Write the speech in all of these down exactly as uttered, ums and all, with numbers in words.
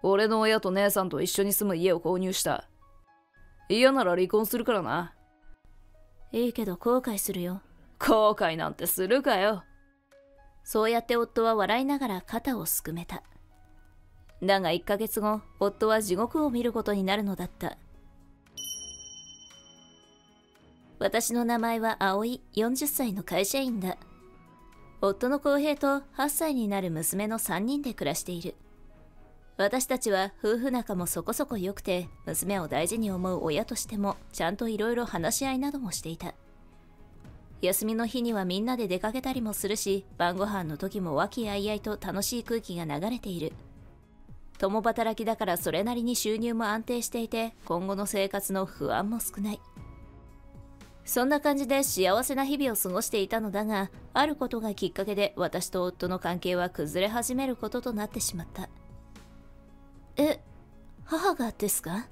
俺の親と姉さんと一緒に住む家を購入した。嫌なら離婚するからな。 いいけど後悔するよ。 後悔なんてするかよ。 そうやって夫は笑いながら肩をすくめた。だがいっかげつご、夫は地獄を見ることになるのだった。私の名前は葵、よんじゅっさいの会社員だ。夫の浩平とはっさいになる娘のさんにんで暮らしている。私たちは夫婦仲もそこそこ良くて、娘を大事に思う親としてもちゃんといろいろ話し合いなどもしていた。休みの日にはみんなで出かけたりもするし、晩ご飯の時も和気あいあいと楽しい空気が流れている。共働きだからそれなりに収入も安定していて、今後の生活の不安も少ない。そんな感じで幸せな日々を過ごしていたのだが、あることがきっかけで私と夫の関係は崩れ始めることとなってしまった。え、母がですか？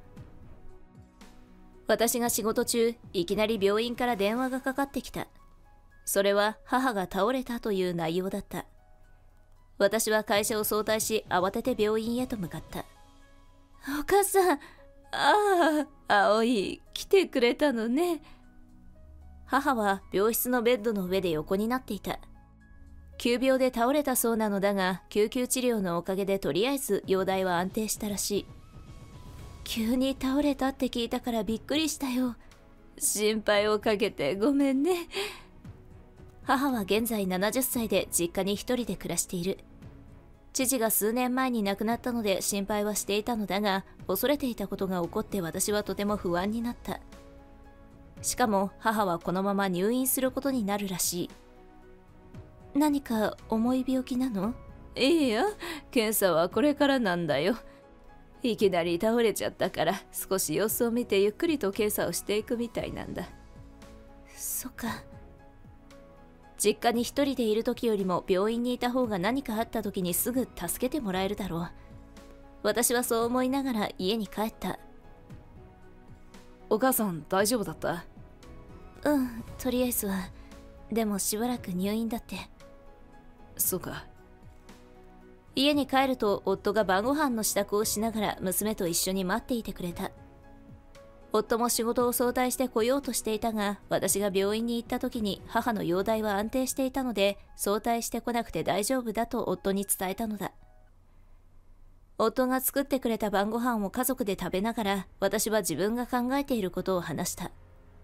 私が仕事中、いきなり病院から電話がかかってきた。それは母が倒れたという内容だった。私は会社を早退し、慌てて病院へと向かった。お母さん、ああ、葵、来てくれたのね。母は病室のベッドの上で横になっていた。急病で倒れたそうなのだが、救急治療のおかげでとりあえず容体は安定したらしい。急に倒れたって聞いたからびっくりしたよ。心配をかけてごめんね。母は現在ななじゅっさいで実家に一人で暮らしている。父が数年前に亡くなったので心配はしていたのだが、恐れていたことが起こって私はとても不安になった。しかも母はこのまま入院することになるらしい。何か重い病気なの？いいよ、検査はこれからなんだよ。いきなり倒れちゃったから少し様子を見てゆっくりと検査をしていくみたいなんだ。そっか。実家に一人でいる時よりも病院にいた方が何かあった時にすぐ助けてもらえるだろう。私はそう思いながら家に帰った。 お母さん大丈夫だった？ うん、とりあえずは。でもしばらく入院だって。 そうか。 家に帰ると夫が晩ご飯の支度をしながら娘と一緒に待っていてくれた。夫も仕事を早退して来ようとしていたが、私が病院に行った時に母の容体は安定していたので、早退してこなくて大丈夫だと夫に伝えたのだ。夫が作ってくれた晩ご飯を家族で食べながら、私は自分が考えていることを話した。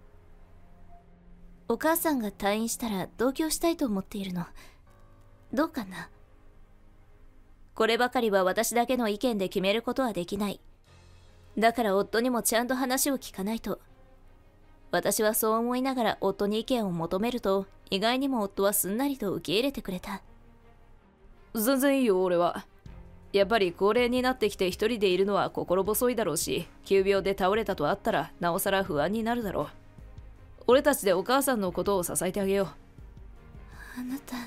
お母さんが退院したら同居したいと思っているの。どうかな？こればかりは私だけの意見で決めることはできない。だから夫にもちゃんと話を聞かないと。私はそう思いながら夫に意見を求めると、意外にも夫はすんなりと受け入れてくれた。 全然いいよ、俺は。やっぱり高齢になってきて一人でいるのは心細いだろうし、急病で倒れたとあったらなおさら不安になるだろう。俺たちでお母さんのことを支えてあげよう。 あなた。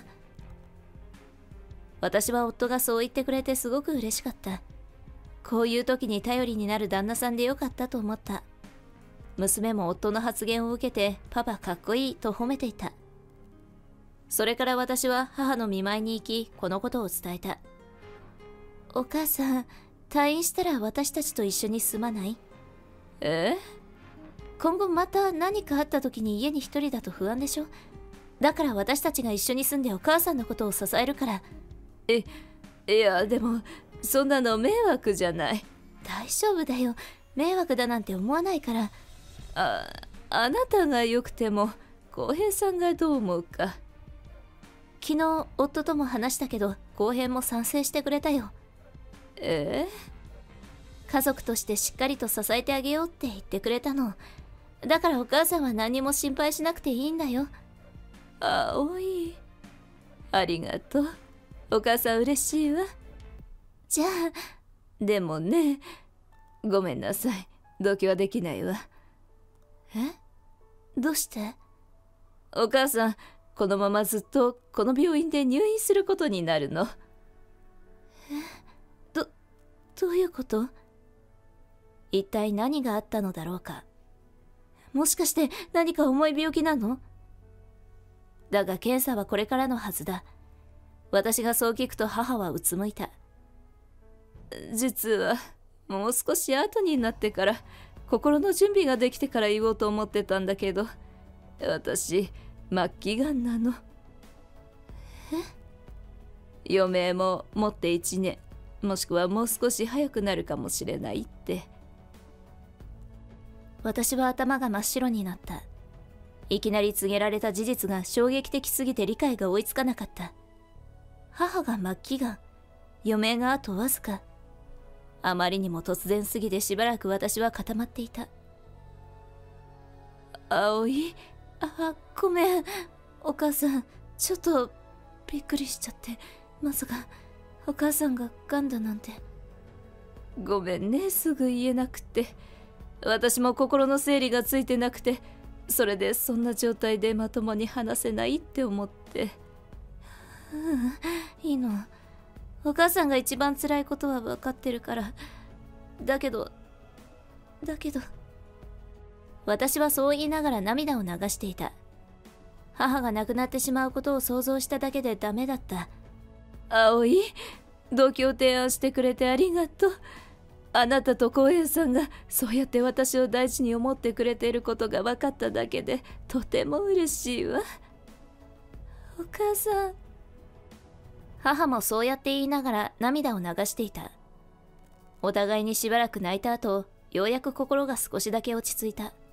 私は夫がそう言ってくれてすごく嬉しかった。こういう時に頼りになる旦那さんでよかったと思った。娘も夫の発言を受けて、パパかっこいいと褒めていた。それから私は母の見舞いに行き、このことを伝えた。お母さん、退院したら私たちと一緒に住まない？え？今後また何かあった時に家に一人だと不安でしょ？だから私たちが一緒に住んでお母さんのことを支えるから。 え、いやでも、そんなの迷惑じゃない。 大丈夫だよ。迷惑だなんて思わないから。 あ、あなたが良くても、浩平さんがどう思うか。 昨日、夫とも話したけど、浩平も賛成してくれたよ。 え？ 家族としてしっかりと支えてあげようって言ってくれたの。だからお母さんは何も心配しなくていいんだよ。 あおい。ありがとう。お母さん嬉しいわ。 じゃあ、 でもね、ごめんなさい。同居はできないわ。 え？どうして？ お母さん、このままずっとこの病院で入院することになるの。 え？ど、どういうこと？一体何があったのだろうか。もしかして何か重い病気なの？だが検査はこれからのはずだ。私がそう聞くと母はうつむいた。 実はもう少し後になってから、心の準備ができてから言おうと思ってたんだけど、私末期がんなの。え？余命ももっていちねん、もしくはもう少し早くなるかもしれないって。 私は頭が真っ白になった。いきなり告げられた事実が衝撃的すぎて理解が追いつかなかった。母が末期がん、余命があとわずか。あまりにも突然すぎてしばらく私は固まっていた。 葵、 あ、ごめん。お母さん、ちょっとびっくりしちゃって。まさかお母さんがガンだなんて。 ごめんね、すぐ言えなくて。私も心の整理がついてなくて、それでそんな状態でまともに話せないって思って。 ううん、いいの。お母さんが一番辛いことは分かってるから。だけどだけど私はそう言いながら涙を流していた。母が亡くなってしまうことを想像しただけでダメだった。 葵、同居を提案してくれてありがとう。あなたと光栄さんがそうやって私を大事に思ってくれていることが分かっただけでとても嬉しいわ。 お母さん。母もそうやって言いながら涙を流していた。お互いにしばらく泣いた後、ようやく心が少しだけ落ち着いた。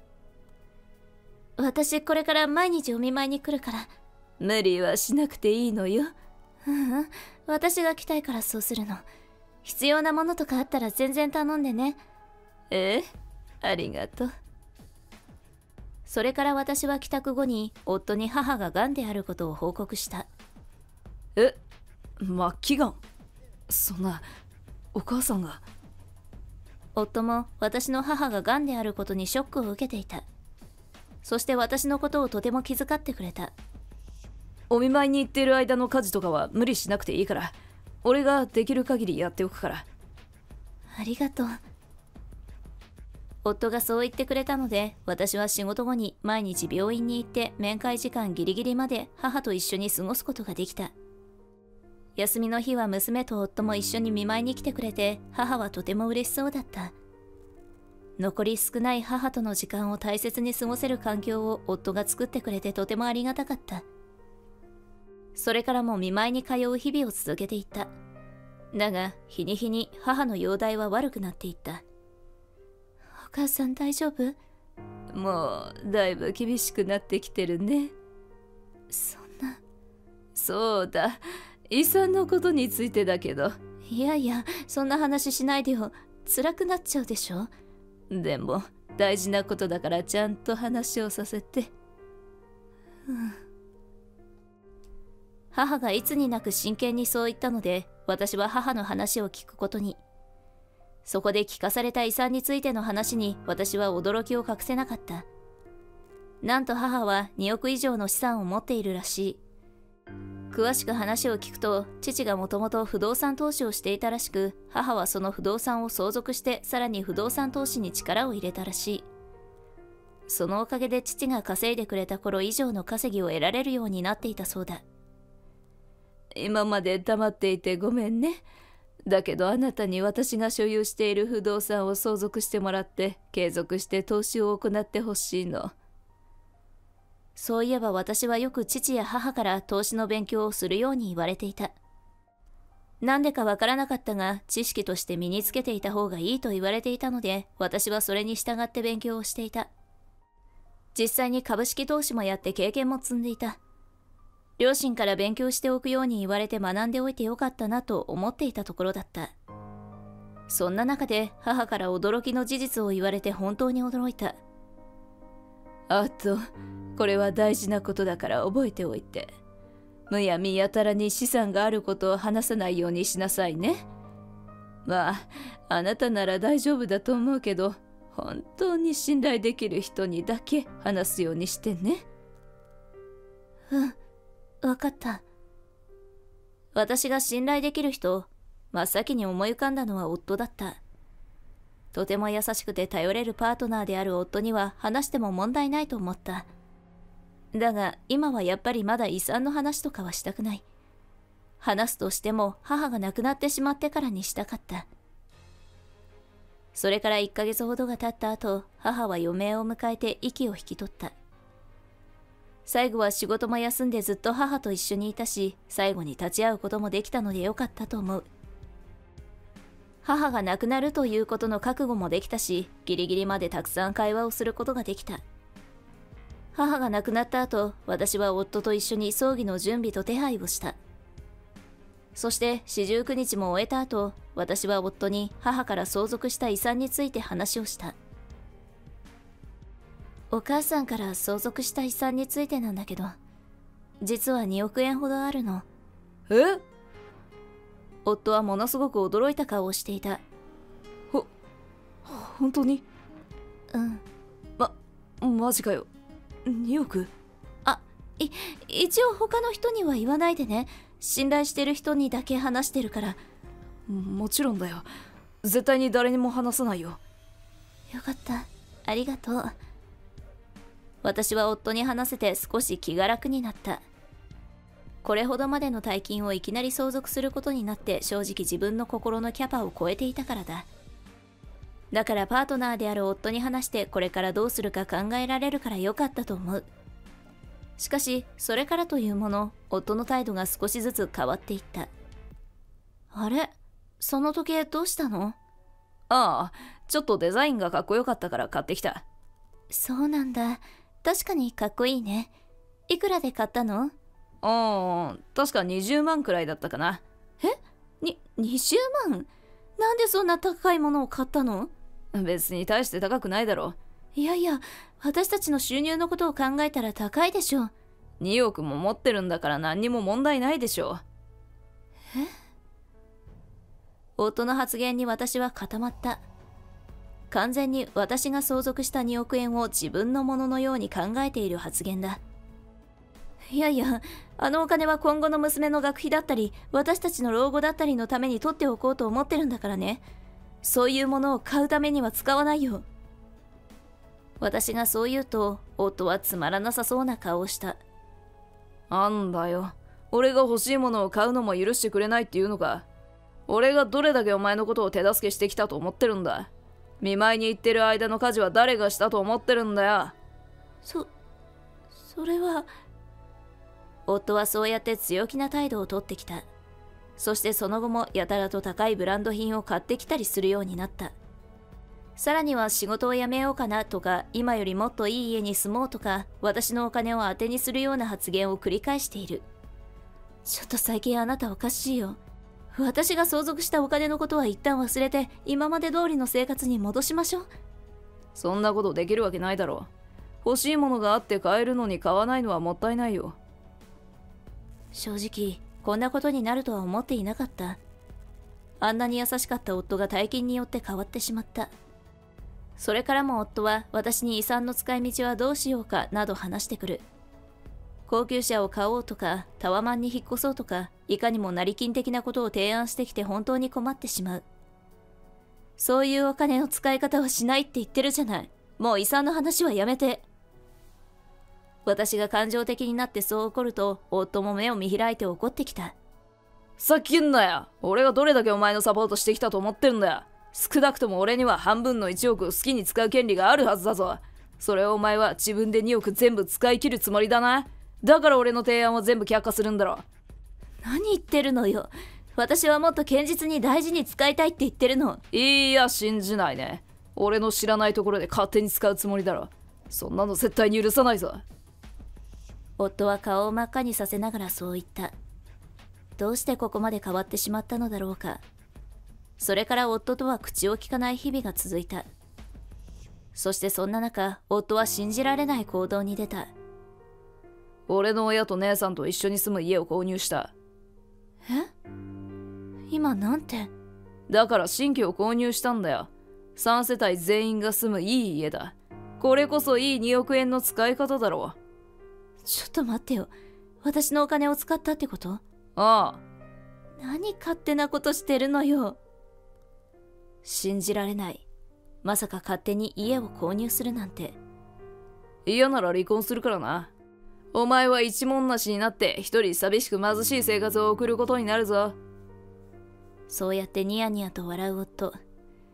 私これから毎日お見舞いに来るから。 無理はしなくていいのよ。 ううん、私が来たいからそうするの。必要なものとかあったら全然頼んでね。 ええ、ありがとう。 それから私は帰宅後に夫に母が癌であることを報告した。 え、末期がん？そんな、お母さんが。 夫も私の母が癌であることにショックを受けていた。そして私のことをとても気遣ってくれた。 お見舞いに行っている間の家事とかは無理しなくていいから、俺ができる限りやっておくから。 ありがとう。夫がそう言ってくれたので、私は仕事後に毎日病院に行って面会時間ギリギリまで母と一緒に過ごすことができた。休みの日は娘と夫も一緒に見舞いに来てくれて、母はとても嬉しそうだった。残り少ない母との時間を大切に過ごせる環境を夫が作ってくれてとてもありがたかった。それからも見舞いに通う日々を続けていった。だが日に日に母の容体は悪くなっていった。お母さん大丈夫？ もうだいぶ厳しくなってきてるね。 そんな。 そうだ、遺産のことについてだけど。 いやいや、そんな話しないでよ。辛くなっちゃうでしょ。 でも大事なことだからちゃんと話をさせて。 うん。母がいつになく真剣にそう言ったので、私は母の話を聞くことに。そこで聞かされた遺産についての話に私は驚きを隠せなかった。なんと母はにおく以上の資産を持っているらしい。詳しく話を聞くと、父がもともと不動産投資をしていたらしく、母はその不動産を相続してさらに不動産投資に力を入れたらしい。そのおかげで父が稼いでくれた頃以上の稼ぎを得られるようになっていたそうだ。 今まで黙っていてごめんね。だけどあなたに私が所有している不動産を相続してもらって継続して投資を行ってほしいの。 そういえば私はよく父や母から投資の勉強をするように言われていた。なんでかわからなかったが、知識として身につけていた方がいいと言われていたので、私はそれに従って勉強をしていた。実際に株式投資もやって経験も積んでいた。両親から勉強しておくように言われて学んでおいてよかったなと思っていたところだった。そんな中で母から驚きの事実を言われて本当に驚いた。 あと、これは大事なことだから覚えておいて。むやみやたらに資産があることを話さないようにしなさいね。まあ、あなたなら大丈夫だと思うけど、本当に信頼できる人にだけ話すようにしてね。 うん。わかった。私が信頼できる人、真っ先に思い浮かんだのは夫だった。とても優しくて頼れるパートナーである夫には話しても問題ないと思った。だが今はやっぱりまだ遺産の話とかはしたくない。話すとしても母が亡くなってしまってからにしたかった。 それからいっかげつほどが経った後、母は余命を迎えて息を引き取った。最後は仕事も休んでずっと母と一緒にいたし、最後に立ち会うこともできたのでよかったと思う。母が亡くなるということの覚悟もできたし、ギリギリまでたくさん会話をすることができた。母が亡くなった後、私は夫と一緒に葬儀の準備と手配をした。そして四十九日も終えた後、私は夫に母から相続した遺産について話をした。お母さんから相続した遺産についてなんだけど、実はにおくえんほどあるの。 え？ 夫はものすごく驚いた顔をしていた。 ほ、本当に？ うん。 ま、マジかよ。におく？ あ、い、一応他の人には言わないでね。信頼してる人にだけ話してるから。 もちろんだよ。絶対に誰にも話さないよ。 よかった。ありがとう。私は夫に話せて少し気が楽になった。これほどまでの大金をいきなり相続することになって正直自分の心のキャパを超えていたからだ。だからパートナーである夫に話してこれからどうするか考えられるからよかったと思う。しかし、それからというもの、夫の態度が少しずつ変わっていった。あれ？その時計どうしたの？ ああ、ちょっとデザインがかっこよかったから買ってきた。 そうなんだ。確かにかっこいいね。いくらで買ったの？ ああ、確かにじゅうまんくらいだったかな。 え？に、にじゅうまん？なんでそんな高いものを買ったの？ 別に大して高くないだろ。 いやいや、私たちの収入のことを考えたら高いでしょ。 におくも持ってるんだから何にも問題ないでしょ。 え？夫の発言に私は固まった。完全に私が相続したにおくえんを自分のもののように考えている発言だ。いやいや、あのお金は今後の娘の学費だったり、私たちの老後だったりのために取っておこうと思ってるんだからね。そういうものを買うためには使わないよ。私がそう言うと、夫はつまらなさそうな顔をした。 なんだよ。俺が欲しいものを買うのも許してくれないっていうのか。俺がどれだけお前のことを手助けしてきたと思ってるんだ。見舞いに行ってる間の家事は誰がしたと思ってるんだよ。 そ、それは。夫はそうやって強気な態度をとってきた。そしてその後もやたらと高いブランド品を買ってきたりするようになった。さらには仕事を辞めようかなとか、今よりもっといい家に住もうとか、私のお金を当てにするような発言を繰り返している。ちょっと最近あなたおかしいよ。私が相続したお金のことは一旦忘れて、今まで通りの生活に戻しましょう。 そんなことできるわけないだろう。欲しいものがあって買えるのに買わないのはもったいないよ。 正直、こんなことになるとは思っていなかった。あんなに優しかった夫が大金によって変わってしまった。それからも夫は私に遺産の使い道はどうしようかなど話してくる。高級車を買おうとか、タワマンに引っ越そうとか、いかにも成金的なことを提案してきて本当に困ってしまう。そういうお金の使い方はしないって言ってるじゃない。もう遺産の話はやめて。私が感情的になってそう怒ると、夫も目を見開いて怒ってきた。 さっき言んなよ。俺がどれだけお前のサポートしてきたと思ってるんだよ。少なくとも俺には半分のいちおくを好きに使う権利があるはずだぞ。それをお前は自分でにおく全部使い切るつもりだな。だから俺の提案を全部却下するんだろ。 何言ってるのよ。私はもっと堅実に大事に使いたいって言ってるの。 いや、信じないね。俺の知らないところで勝手に使うつもりだろ。そんなの絶対に許さないぞ。 夫は顔を真っ赤にさせながらそう言った。どうしてここまで変わってしまったのだろうか。それから夫とは口を聞かない日々が続いた。そしてそんな中、夫は信じられない行動に出た。 俺の親と姉さんと一緒に住む家を購入した。 え？今なんて？ だから新居を購入したんだよ。さん世帯全員が住むいい家だ。これこそいいにおくえんの使い方だろう。 ちょっと待ってよ。私のお金を使ったってこと？ ああ。 何勝手なことしてるのよ。信じられない。まさか勝手に家を購入するなんて。 嫌なら離婚するからな。お前は一文なしになって一人寂しく貧しい生活を送ることになるぞ。 そうやってニヤニヤと笑う夫。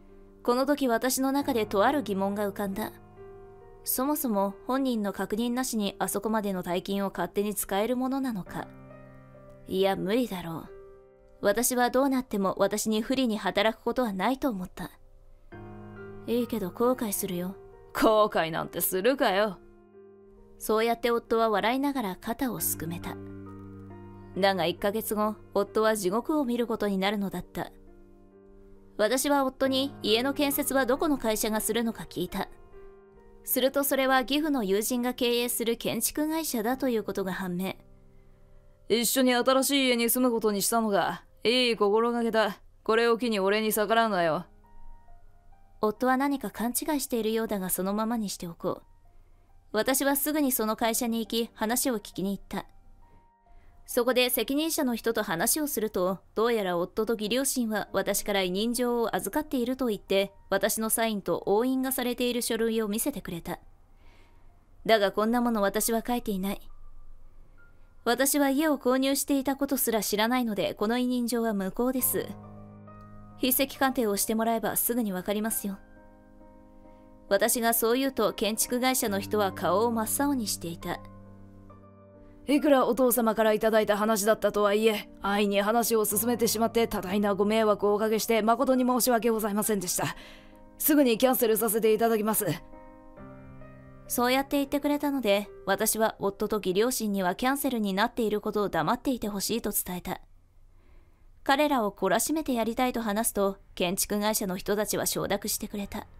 この時私の中でとある疑問が浮かんだ。そもそも本人の確認なしにあそこまでの大金を勝手に使えるものなのか。いや、無理だろう。私はどうなっても私に不利に働くことはないと思った。いいけど後悔するよ。 後悔なんてするかよ。 そうやって夫は笑いながら肩をすくめた。だがいっかげつご、夫は地獄を見ることになるのだった。私は夫に家の建設はどこの会社がするのか聞いた。するとそれは義父の友人が経営する建築会社だということが判明。 一緒に新しい家に住むことにしたのがいい心がけだ。これを機に俺に逆らうなよ。 夫は何か勘違いしているようだがそのままにしておこう。私はすぐにその会社に行き話を聞きに行った。そこで責任者の人と話をすると、どうやら夫と義両親は私から委任状を預かっていると言って、私のサインと押印がされている書類を見せてくれた。だがこんなもの私は書いていない。私は家を購入していたことすら知らないので、この委任状は無効です。筆跡鑑定をしてもらえばすぐにわかりますよ。私がそう言うと建築会社の人は顔を真っ青にしていた。 いくらお父様からいただいた話だったとはいえ、安易に話を進めてしまって多大なご迷惑をおかけして誠に申し訳ございませんでした。すぐにキャンセルさせていただきます。 そうやって言ってくれたので、私は夫と義両親にはキャンセルになっていることを黙っていてほしいと伝えた。彼らを懲らしめてやりたいと話すと、建築会社の人たちは承諾してくれた。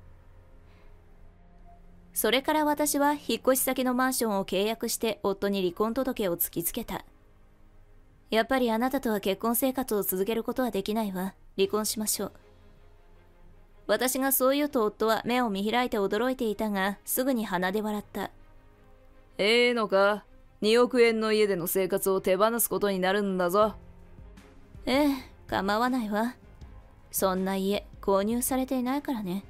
それから私は引っ越し先のマンションを契約して夫に離婚届を突きつけた。やっぱりあなたとは結婚生活を続けることはできないわ。離婚しましょう。私がそう言うと夫は目を見開いて驚いていたが、すぐに鼻で笑った。 ええのか？におくえんの家での生活を手放すことになるんだぞ。 ええ、構わないわ。そんな家購入されていないからね。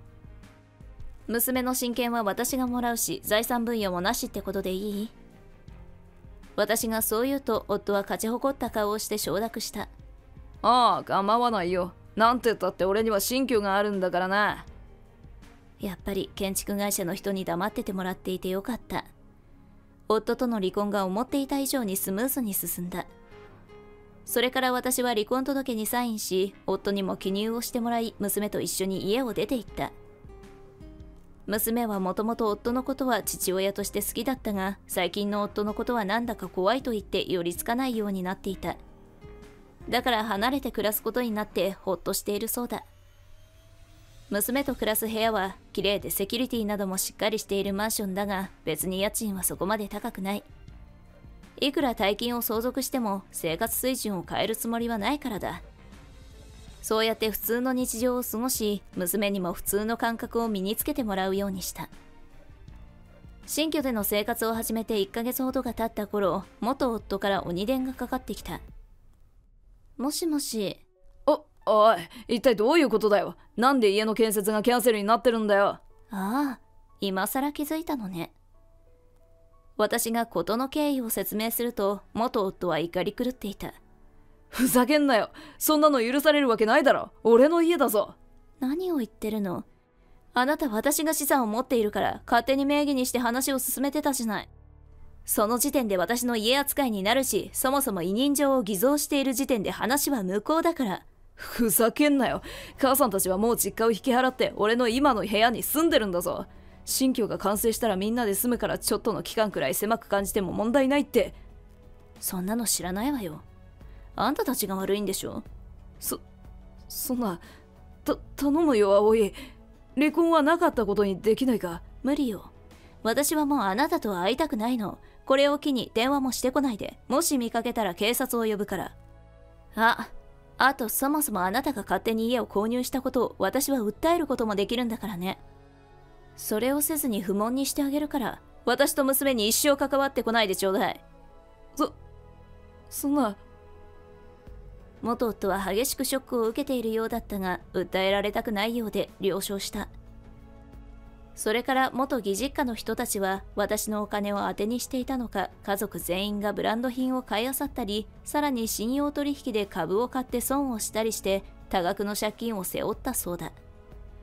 娘の親権は私がもらうし、財産分与もなしってことでいい？私がそう言うと夫は勝ち誇った顔をして承諾した。 ああ、構わないよ。なんて言ったって俺には新居があるんだからな。 やっぱり建築会社の人に黙っててもらっていてよかった。夫との離婚が思っていた以上にスムーズに進んだ。それから私は離婚届にサインし、夫にも記入をしてもらい、娘と一緒に家を出て行った。娘はもともと夫のことは父親として好きだったが、最近の夫のことはなんだか怖いと言って寄りつかないようになっていた。だから離れて暮らすことになってほっとしているそうだ。娘と暮らす部屋は綺麗でセキュリティなどもしっかりしているマンションだが、別に家賃はそこまで高くない。いくら大金を相続しても生活水準を変えるつもりはないからだ。そうやって普通の日常を過ごし、娘にも普通の感覚を身につけてもらうようにした。新居での生活を始めていっかげつほどが経った頃、元夫から鬼電がかかってきた。もしもし。 お、おい、一体どういうことだよ。なんで家の建設がキャンセルになってるんだよ。 ああ、今更気づいたのね。私が事の経緯を説明すると、元夫は怒り狂っていた。 ふざけんなよ。そんなの許されるわけないだろ。俺の家だぞ。 何を言ってるの？あなた私が資産を持っているから勝手に名義にして話を進めてたじゃない。その時点で私の家扱いになるし、そもそも委任状を偽造している時点で話は無効だから。 ふざけんなよ。母さんたちはもう実家を引き払って俺の今の部屋に住んでるんだぞ。新居が完成したらみんなで住むからちょっとの期間くらい狭く感じても問題ないって。 そんなの知らないわよ。あんたたちが悪いんでしょ。 そ、そんな、た、頼むよ葵。離婚はなかったことにできないか。 無理よ。私はもうあなたとは会いたくないの。これを機に電話もしてこないで。もし見かけたら警察を呼ぶから。あ、あとそもそもあなたが勝手に家を購入したことを私は訴えることもできるんだからね。それをせずに不問にしてあげるから、私と娘に一生関わってこないでちょうだい。 そ、そんな。 元夫は激しくショックを受けているようだったが、訴えられたくないようで了承した。それから元義実家の人たちは私のお金を当てにしていたのか、家族全員がブランド品を買い漁ったり、さらに信用取引で株を買って損をしたりして多額の借金を背負ったそうだ。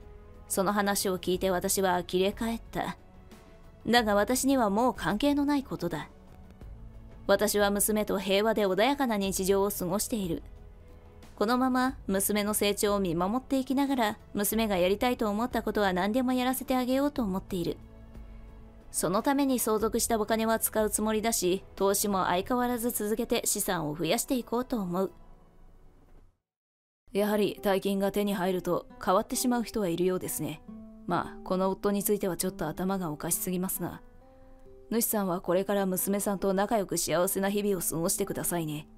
その話を聞いて私は呆れ返った。だが私にはもう関係のないことだ。私は娘と平和で穏やかな日常を過ごしている。このまま娘の成長を見守っていきながら、娘がやりたいと思ったことは何でもやらせてあげようと思っている。そのために相続したお金は使うつもりだし、投資も相変わらず続けて資産を増やしていこうと思う。 やはり大金が手に入ると変わってしまう人はいるようですね。まあ、この夫についてはちょっと頭がおかしすぎますが、主さんはこれから娘さんと仲良く幸せな日々を過ごしてくださいね。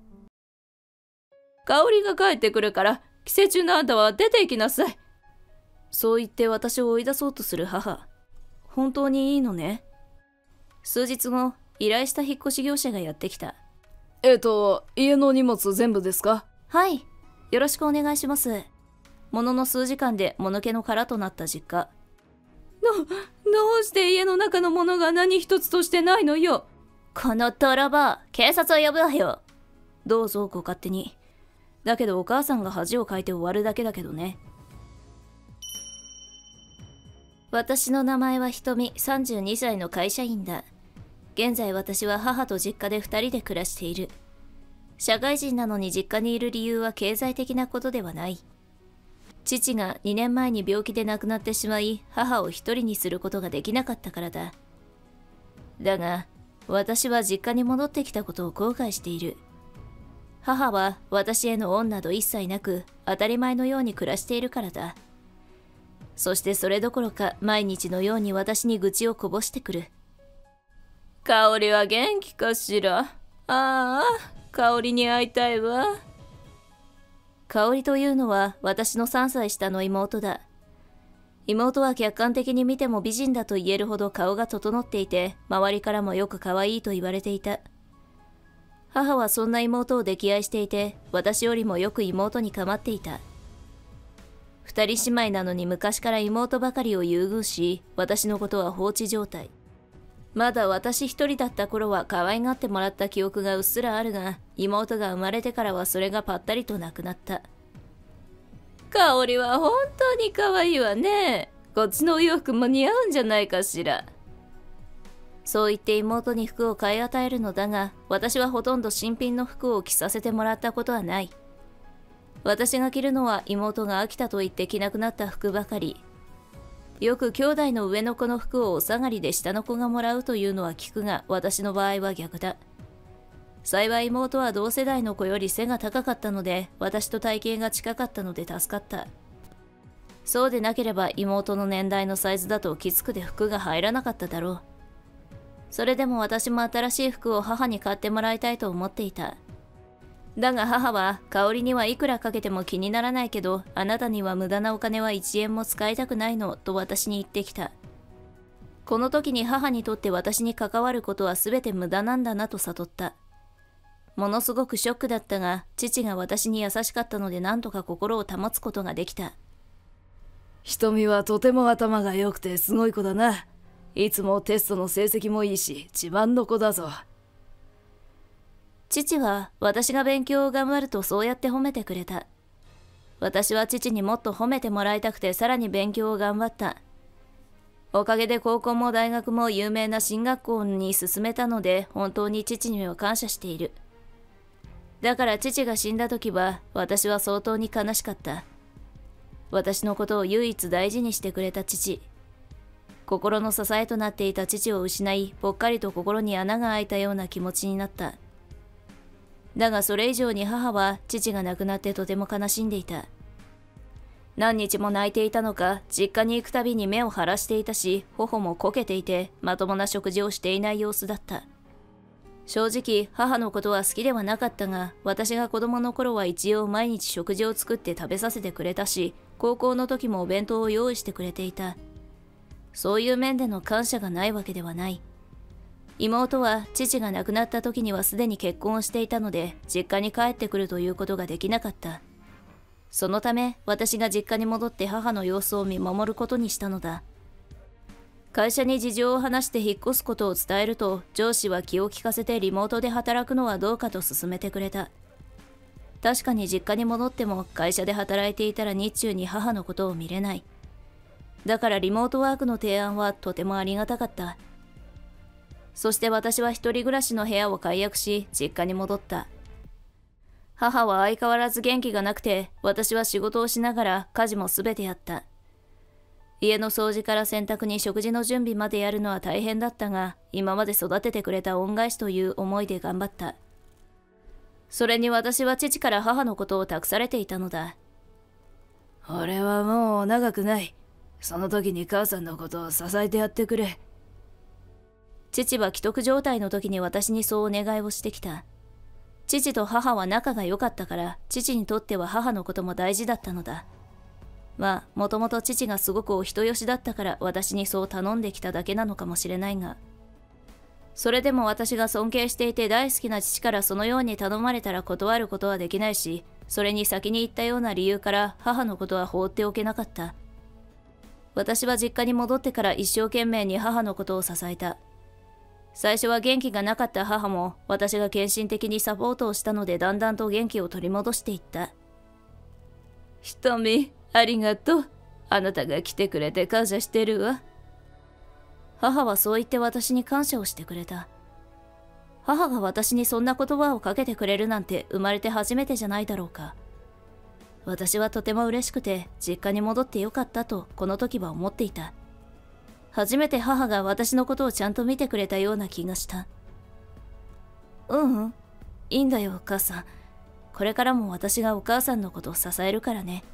香織が帰ってくるから、寄生虫のあんたは出て行きなさい。そう言って私を追い出そうとする母。本当にいいのね。数日後、依頼した引っ越し業者がやってきた。えっと、家の荷物全部ですか？ はい。よろしくお願いします。ものの数時間で物気の空となった実家。 ど、どうして家の中のものが何一つとしてないのよ。 この泥棒、警察を呼ぶわよ。 どうぞご勝手に。だけどお母さんが恥をかいて終わるだけだけどね。 私の名前はひとみ、さんじゅうにさいの会社員だ。現在私は母と実家でふたりで暮らしている。社会人なのに実家にいる理由は経済的なことではない。父がにねんまえに病気で亡くなってしまい、母を一人にすることができなかったからだ。だが、私は実家に戻ってきたことを後悔している。母は私への恩など一切なく、当たり前のように暮らしているからだ。そしてそれどころか毎日のように私に愚痴をこぼしてくる。 香織は元気かしら。ああ、香織に会いたいわ。 香織というのは私のさんさい下の妹だ。妹は客観的に見ても美人だと言えるほど顔が整っていて、周りからもよく可愛いと言われていた。母はそんな妹を溺愛していて、私よりもよく妹に構っていた。二人姉妹なのに昔から妹ばかりを優遇し、私のことは放置状態。まだ私一人だった頃は可愛がってもらった記憶がうっすらあるが、妹が生まれてからはそれがぱったりとなくなった。 香織は本当に可愛いわね。こっちのお洋服も似合うんじゃないかしら。 そう言って妹に服を買い与えるのだが、私はほとんど新品の服を着させてもらったことはない。私が着るのは妹が飽きたと言って着なくなった服ばかり。よく兄弟の上の子の服をお下がりで下の子がもらうというのは聞くが、私の場合は逆だ。幸い妹は同世代の子より背が高かったので、私と体型が近かったので助かった。そうでなければ妹の年代のサイズだときつくて服が入らなかっただろう。それでも私も新しい服を母に買ってもらいたいと思っていた。だが母は、香織にはいくらかけても気にならないけど、あなたには無駄なお金はいちえんも使いたくないの、と私に言ってきた。この時に母にとって私に関わることは全て無駄なんだなと悟った。ものすごくショックだったが、父が私に優しかったので何とか心を保つことができた。 瞳はとても頭が良くてすごい子だな。いつもテストの成績もいいし、自慢の子だぞ。 父は私が勉強を頑張るとそうやって褒めてくれた。私は父にもっと褒めてもらいたくてさらに勉強を頑張った。おかげで高校も大学も有名な進学校に進めたので本当に父には感謝している。だから父が死んだ時は私は相当に悲しかった。私のことを唯一大事にしてくれた父。心の支えとなっていた父を失い、ぽっかりと心に穴が開いたような気持ちになった。だがそれ以上に母は父が亡くなってとても悲しんでいた。何日も泣いていたのか、実家に行くたびに目を腫らしていたし、頬もこけていて、まともな食事をしていない様子だった。正直、母のことは好きではなかったが、私が子供の頃は一応毎日食事を作って食べさせてくれたし、高校の時もお弁当を用意してくれていた。そういう面での感謝がないわけではない。妹は父が亡くなった時にはすでに結婚をしていたので、実家に帰ってくるということができなかった。そのため、私が実家に戻って母の様子を見守ることにしたのだ。会社に事情を話して引っ越すことを伝えると、上司は気を利かせてリモートで働くのはどうかと勧めてくれた。確かに実家に戻っても会社で働いていたら日中に母のことを見れない。 だからリモートワークの提案はとてもありがたかった。そして私は一人暮らしの部屋を解約し、実家に戻った。母は相変わらず元気がなくて、私は仕事をしながら家事もすべてやった。家の掃除から洗濯に食事の準備までやるのは大変だったが、今まで育ててくれた恩返しという思いで頑張った。それに私は父から母のことを託されていたのだ。 俺はもう長くない。その時に母さんのことを支えてやってくれ。 父は危篤状態の時に私にそうお願いをしてきた。父と母は仲が良かったから、父にとっては母のことも大事だったのだ。まあ、もともと父がすごくお人よしだったから私にそう頼んできただけなのかもしれないが、それでも私が尊敬していて大好きな父からそのように頼まれたら断ることはできないし、それに先に言ったような理由から母のことは放っておけなかった。私は実家に戻ってから一生懸命に母のことを支えた。最初は元気がなかった母も私が献身的にサポートをしたのでだんだんと元気を取り戻していった。 ひとみ、ありがとう。あなたが来てくれて感謝してるわ。 母はそう言って私に感謝をしてくれた。母が私にそんな言葉をかけてくれるなんて生まれて初めてじゃないだろうか。私はとても嬉しくて実家に戻ってよかったとこの時は思っていた。初めて母が私のことをちゃんと見てくれたような気がした。ううん、いいんだよお母さん。これからも私がお母さんのことを支えるからね。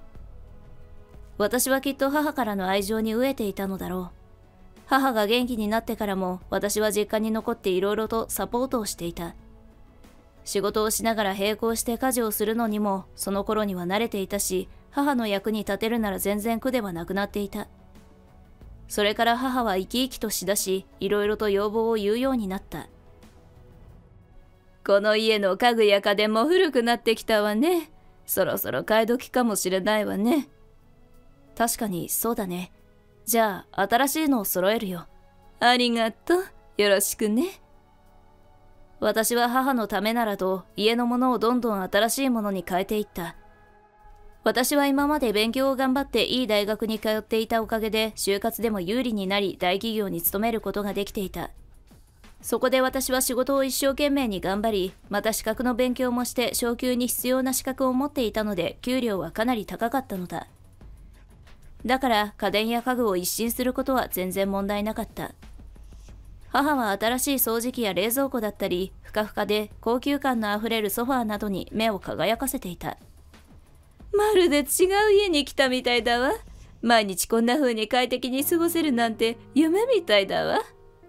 私はきっと母からの愛情に飢えていたのだろう。母が元気になってからも私は実家に残っていろいろとサポートをしていた。仕事をしながら並行して家事をするのにもその頃には慣れていたし、母の役に立てるなら全然苦ではなくなっていた。それから母は生き生きとしだし、いろいろと要望を言うようになった。 この家の家具や家電も古くなってきたわね。そろそろ買い時かもしれないわね。 確かにそうだね。じゃあ新しいのを揃えるよ。 ありがとう。よろしくね。 私は母のためならと家のものをどんどん新しいものに変えていった。私は今まで勉強を頑張っていい大学に通っていたおかげで就活でも有利になり大企業に勤めることができていた。そこで私は仕事を一生懸命に頑張り、また資格の勉強もして昇給に必要な資格を持っていたので給料はかなり高かったのだ。だから家電や家具を一新することは全然問題なかった。母は新しい掃除機や冷蔵庫だったり、ふかふかで高級感のあふれるソファーなどに目を輝かせていた。 まるで違う家に来たみたいだわ。毎日こんな風に快適に過ごせるなんて夢みたいだわ。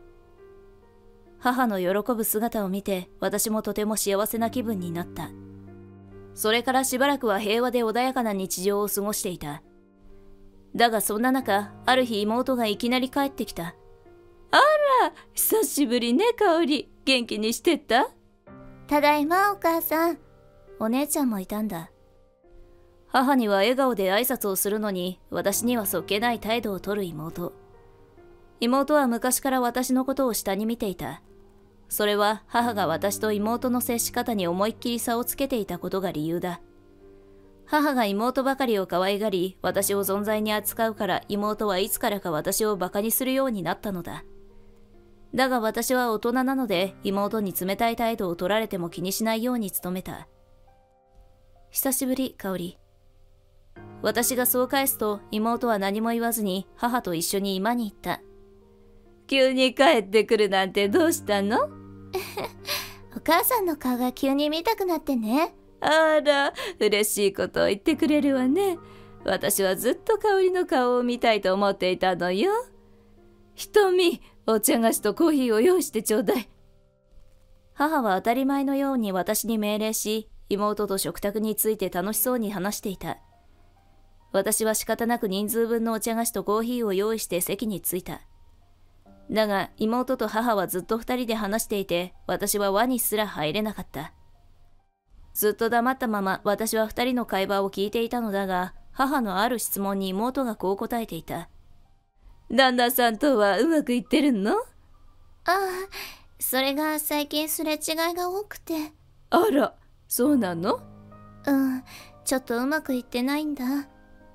母の喜ぶ姿を見て私もとても幸せな気分になった。それからしばらくは平和で穏やかな日常を過ごしていた。だがそんな中、ある日妹がいきなり帰ってきた。 あら、久しぶりね、香織。元気にしてた？ ただいま、お母さん。お姉ちゃんもいたんだ。母には笑顔で挨拶をするのに、私にはそっけない態度をとる妹。妹は昔から私のことを下に見ていた。それは母が私と妹の接し方に思いっきり差をつけていたことが理由だ。母が妹ばかりを可愛がり、私を存在に扱うから妹はいつからか私をバカにするようになったのだ。だが私は大人なので妹に冷たい態度を取られても気にしないように努めた。久しぶり、香織。私がそう返すと妹は何も言わずに母と一緒に居間に行った。 急に帰ってくるなんてどうしたの？ お母さんの顔が急に見たくなってね。 あら、嬉しいことを言ってくれるわね。私はずっと香織の顔を見たいと思っていたのよ。ひとみ、お茶菓子とコーヒーを用意してちょうだい。 母は当たり前のように私に命令し、妹と食卓について楽しそうに話していた。私は仕方なく人数分のお茶菓子とコーヒーを用意して席に着いた。だが妹と母はずっと二人で話していて、私は輪にすら入れなかった。ずっと黙ったまま私は二人の会話を聞いていたのだが、母のある質問に妹がこう答えていた。 旦那さんとはうまくいってるの？ ああ、それが最近すれ違いが多くて。 あら、そうなの？ うん、ちょっとうまくいってないんだ。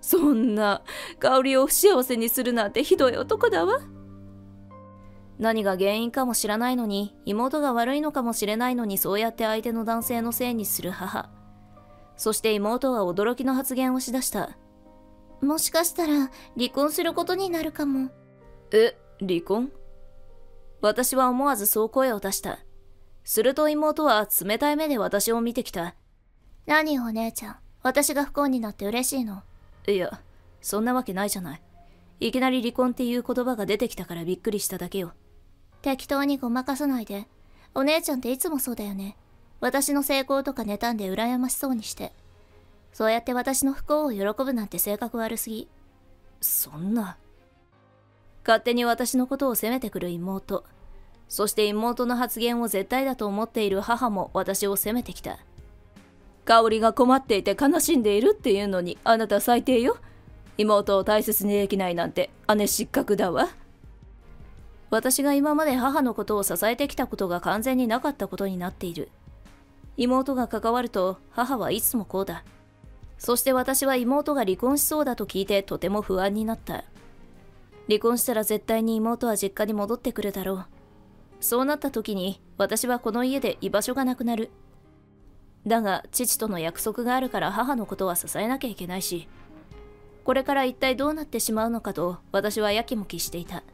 そんな、香織を不幸せにするなんてひどい男だわ。 何が原因かも知らないのに、妹が悪いのかもしれないのに、そうやって相手の男性のせいにする母。そして妹は驚きの発言をしだした。もしかしたら離婚することになるかも。 え、離婚？ 私は思わずそう声を出した。すると妹は冷たい目で私を見てきた。何お姉ちゃん、私が不幸になって嬉しいの？ いや、そんなわけないじゃない。いきなり離婚っていう言葉が出てきたからびっくりしただけよ。 適当にごまかさないで。お姉ちゃんっていつもそうだよね。私の成功とか妬んで羨ましそうにして。そうやって私の不幸を喜ぶなんて性格悪すぎ。 そんな。勝手に私のことを責めてくる妹。そして妹の発言を絶対だと思っている母も私を責めてきた。香織が困っていて悲しんでいるっていうのにあなた最低よ。妹を大切にできないなんて姉失格だわ。私が今まで母のことを支えてきたことが完全になかったことになっている。妹が関わると母はいつもこうだ。そして私は妹が離婚しそうだと聞いてとても不安になった。離婚したら絶対に妹は実家に戻ってくるだろう。そうなった時に私はこの家で居場所がなくなる。だが父との約束があるから母のことは支えなきゃいけないし、これから一体どうなってしまうのかと私はやきもきしていた。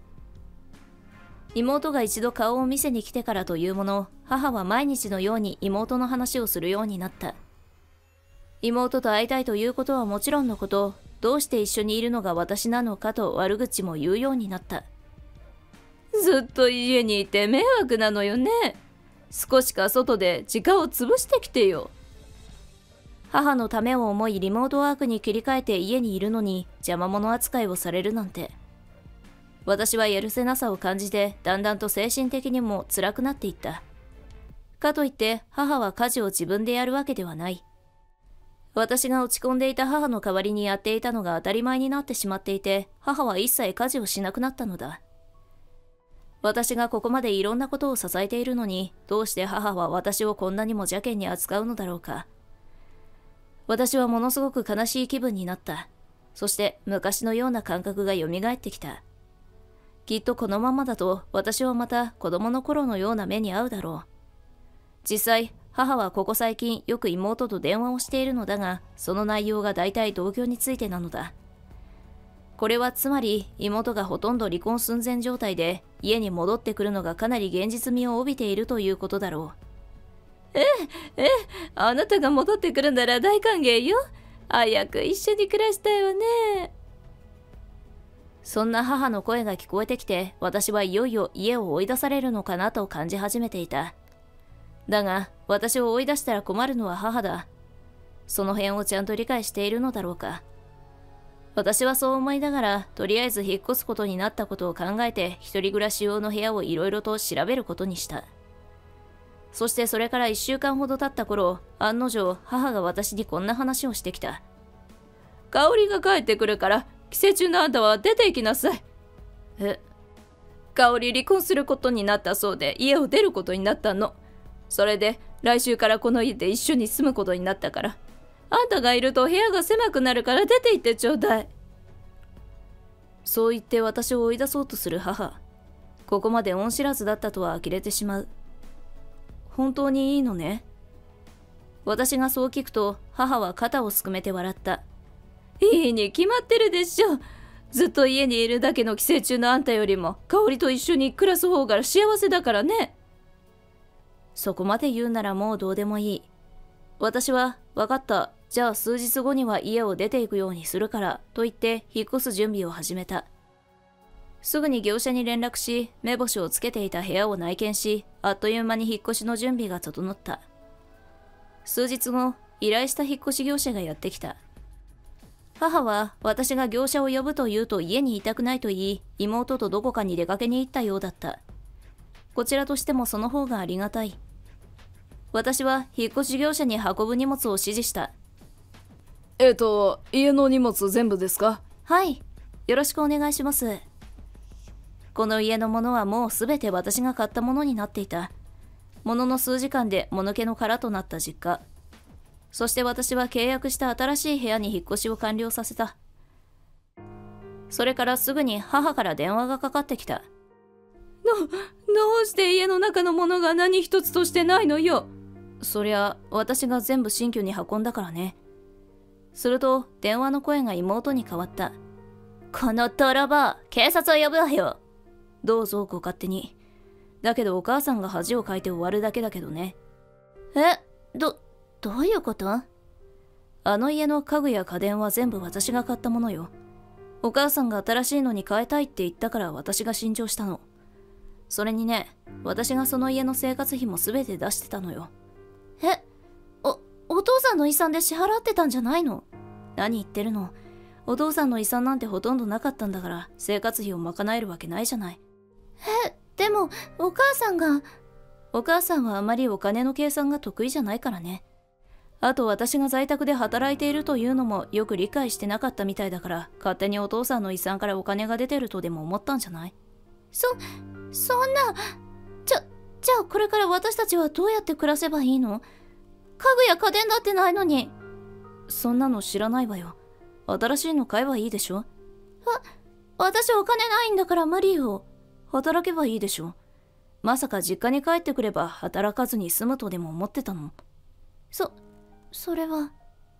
妹が一度顔を見せに来てからというもの、母は毎日のように妹の話をするようになった。妹と会いたいということはもちろんのこと、どうして一緒にいるのが私なのかと悪口も言うようになった。ずっと家にいて迷惑なのよね。少しか外で時間を潰してきてよ。母のためを思いリモートワークに切り替えて家にいるのに邪魔者扱いをされるなんて。私はやるせなさを感じてだんだんと精神的にも辛くなっていった。かといって母は家事を自分でやるわけではない。私が落ち込んでいた母の代わりにやっていたのが当たり前になってしまっていて、母は一切家事をしなくなったのだ。私がここまでいろんなことを支えているのに、どうして母は私をこんなにも邪険に扱うのだろうか。私はものすごく悲しい気分になった。そして昔のような感覚が蘇ってきた。きっとこのままだと私はまた子供の頃のような目に遭うだろう。実際、母はここ最近よく妹と電話をしているのだが、その内容が大体同居についてなのだ。これはつまり妹がほとんど離婚寸前状態で家に戻ってくるのがかなり現実味を帯びているということだろう。ええ、ええ、あなたが戻ってくるなら大歓迎よ。早く一緒に暮らしたいわね。そんな母の声が聞こえてきて、私はいよいよ家を追い出されるのかなと感じ始めていた。だが、私を追い出したら困るのは母だ。その辺をちゃんと理解しているのだろうか。私はそう思いながら、とりあえず引っ越すことになったことを考えて、一人暮らし用の部屋をいろいろと調べることにした。そしてそれから一週間ほど経った頃、案の定、母が私にこんな話をしてきた。香織が帰ってくるから、寄生虫のあんたは出て行きなさい。え、香織離婚することになったそうで、家を出ることになったの。それで来週からこの家で一緒に住むことになったから、あんたがいると部屋が狭くなるから出て行ってちょうだい。そう言って私を追い出そうとする母。ここまで恩知らずだったとは呆れてしまう。本当にいいのね？私がそう聞くと母は肩をすくめて笑った。いいに決まってるでしょ。ずっと家にいるだけの寄生虫のあんたよりも香織と一緒に暮らす方が幸せだからね。そこまで言うならもうどうでもいい。私は、わかった。じゃあ数日後には家を出ていくようにするから、と言って引っ越す準備を始めた。すぐに業者に連絡し、目星をつけていた部屋を内見し、あっという間に引っ越しの準備が整った。数日後、依頼した引っ越し業者がやってきた。母は私が業者を呼ぶと言うと家にいたくないと言い、妹とどこかに出かけに行ったようだった。こちらとしてもその方がありがたい。私は引っ越し業者に運ぶ荷物を指示した。えっと、家の荷物全部ですか？はい。よろしくお願いします。この家のものはもうすべて私が買ったものになっていた。ものの数時間で物気の空となった実家。 そして私は契約した新しい部屋に引っ越しを完了させた。それからすぐに母から電話がかかってきた。ど、どうして家の中のものが何一つとしてないのよ。そりゃ私が全部新居に運んだからね。すると電話の声が妹に変わった。この泥棒、警察を呼ぶわよ。どうぞご勝手に。だけどお母さんが恥をかいて終わるだけだけどね。 え、ど、どういうこと？ あの家の家具や家電は全部私が買ったものよ。お母さんが新しいのに変えたいって言ったから私が新調したの。それにね、私がその家の生活費も全て出してたのよ。 え、お、お父さんの遺産で支払ってたんじゃないの？ 何言ってるの。お父さんの遺産なんてほとんどなかったんだから生活費を賄えるわけないじゃない。 え、でもお母さんが。 お母さんはあまりお金の計算が得意じゃないからね。あと私が在宅で働いているというのもよく理解してなかったみたいだから勝手にお父さんの遺産からお金が出てるとでも思ったんじゃない？ そ、そんな。じゃ、じゃあこれから私たちはどうやって暮らせばいいの？家具や家電だってないのに。 そんなの知らないわよ。新しいの買えばいいでしょ。わ、 私お金ないんだから無理よ。 働けばいいでしょ。まさか実家に帰ってくれば働かずに済むとでも思ってたの？ そ、それは。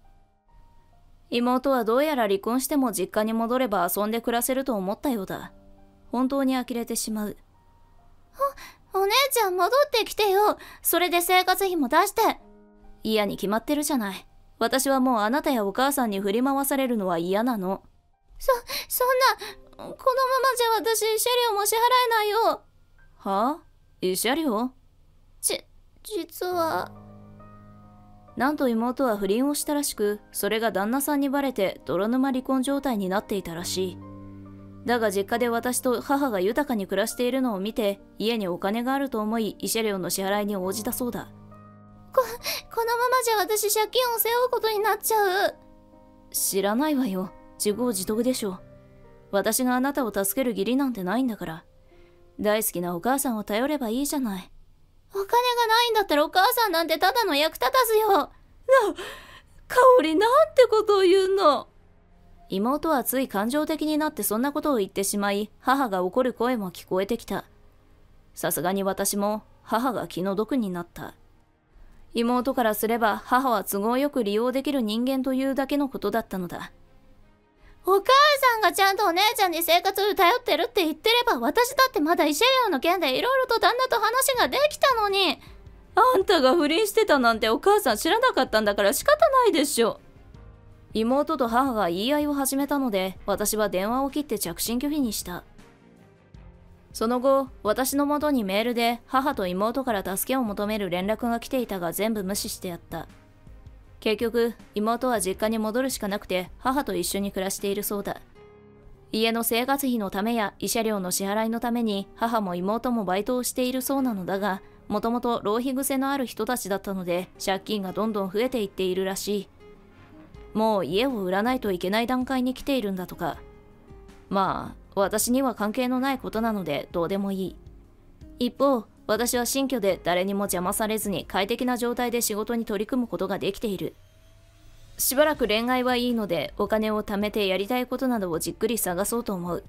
妹はどうやら離婚しても実家に戻れば遊んで暮らせると思ったようだ。本当に呆れてしまう。 お、お姉ちゃん戻ってきてよ。それで生活費も出して。 嫌に決まってるじゃない。私はもうあなたやお母さんに振り回されるのは嫌なの。 そ、そんな、このままじゃ私、慰謝料も支払えないよ。 はあ？慰謝料？ ち、実は。 なんと妹は不倫をしたらしく、それが旦那さんにバレて泥沼離婚状態になっていたらしい。だが実家で私と母が豊かに暮らしているのを見て、家にお金があると思い慰謝料の支払いに応じたそうだ。 こ、このままじゃ私借金を背負うことになっちゃう。 知らないわよ。自業自得でしょ。私があなたを助ける義理なんてないんだから。大好きなお母さんを頼ればいいじゃない。 お金がないんだったらお母さんなんてただの役立たずよ。な、 香織なんてことを言うの。妹はつい感情的になってそんなことを言ってしまい、母が怒る声も聞こえてきた。さすがに私も母が気の毒になった。妹からすれば母は都合よく利用できる人間というだけのことだったのだ。 お母さんがちゃんとお姉ちゃんに生活を頼ってるって言ってれば私だってまだ慰謝料の件でいろいろと旦那と話ができたのに。 あんたが不倫してたなんてお母さん知らなかったんだから仕方ないでしょ。妹と母が言い合いを始めたので私は電話を切って着信拒否にした。その後私の元にメールで母と妹から助けを求める連絡が来ていたが全部無視してやった。結局妹は実家に戻るしかなくて母と一緒に暮らしているそうだ。家の生活費のためや慰謝料の支払いのために母も妹もバイトをしているそうなのだが、もともと浪費癖のある人たちだったので借金がどんどん増えていっているらしい。もう家を売らないといけない段階に来ているんだとか。まあ私には関係のないことなのでどうでもいい。一方私は新居で誰にも邪魔されずに快適な状態で仕事に取り組むことができている。しばらく恋愛はいいのでお金を貯めてやりたいことなどをじっくり探そうと思う。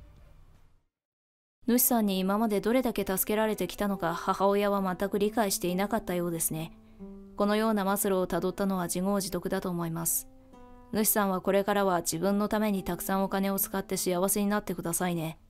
主さんに今までどれだけ助けられてきたのか母親は全く理解していなかったようですね。このような末路をたどったのは自業自得だと思います。主さんはこれからは自分のためにたくさんお金を使って幸せになってくださいね。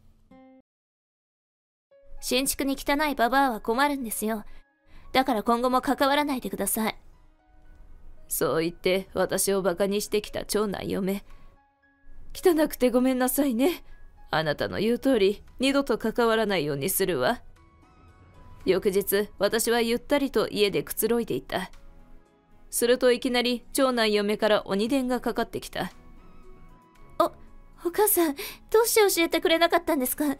新築に汚いババアは困るんですよ。だから今後も関わらないでください。 そう言って私をバカにしてきた長男嫁。汚くてごめんなさいね。あなたの言う通り二度と関わらないようにするわ。翌日私はゆったりと家でくつろいでいた。するといきなり長男嫁から鬼電がかかってきた。 お、お母さん、どうして教えてくれなかったんですか？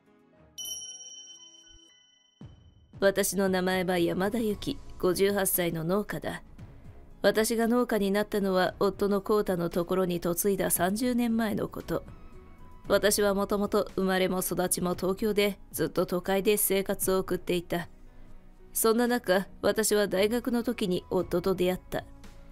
私の名前は山田由紀、ごじゅうはっさいの農家だ。私が農家になったのは夫の浩太のところに嫁いださんじゅうねんまえのこと。私はもともと生まれも育ちも東京でずっと都会で生活を送っていた。そんな中、私は大学の時に夫と出会った。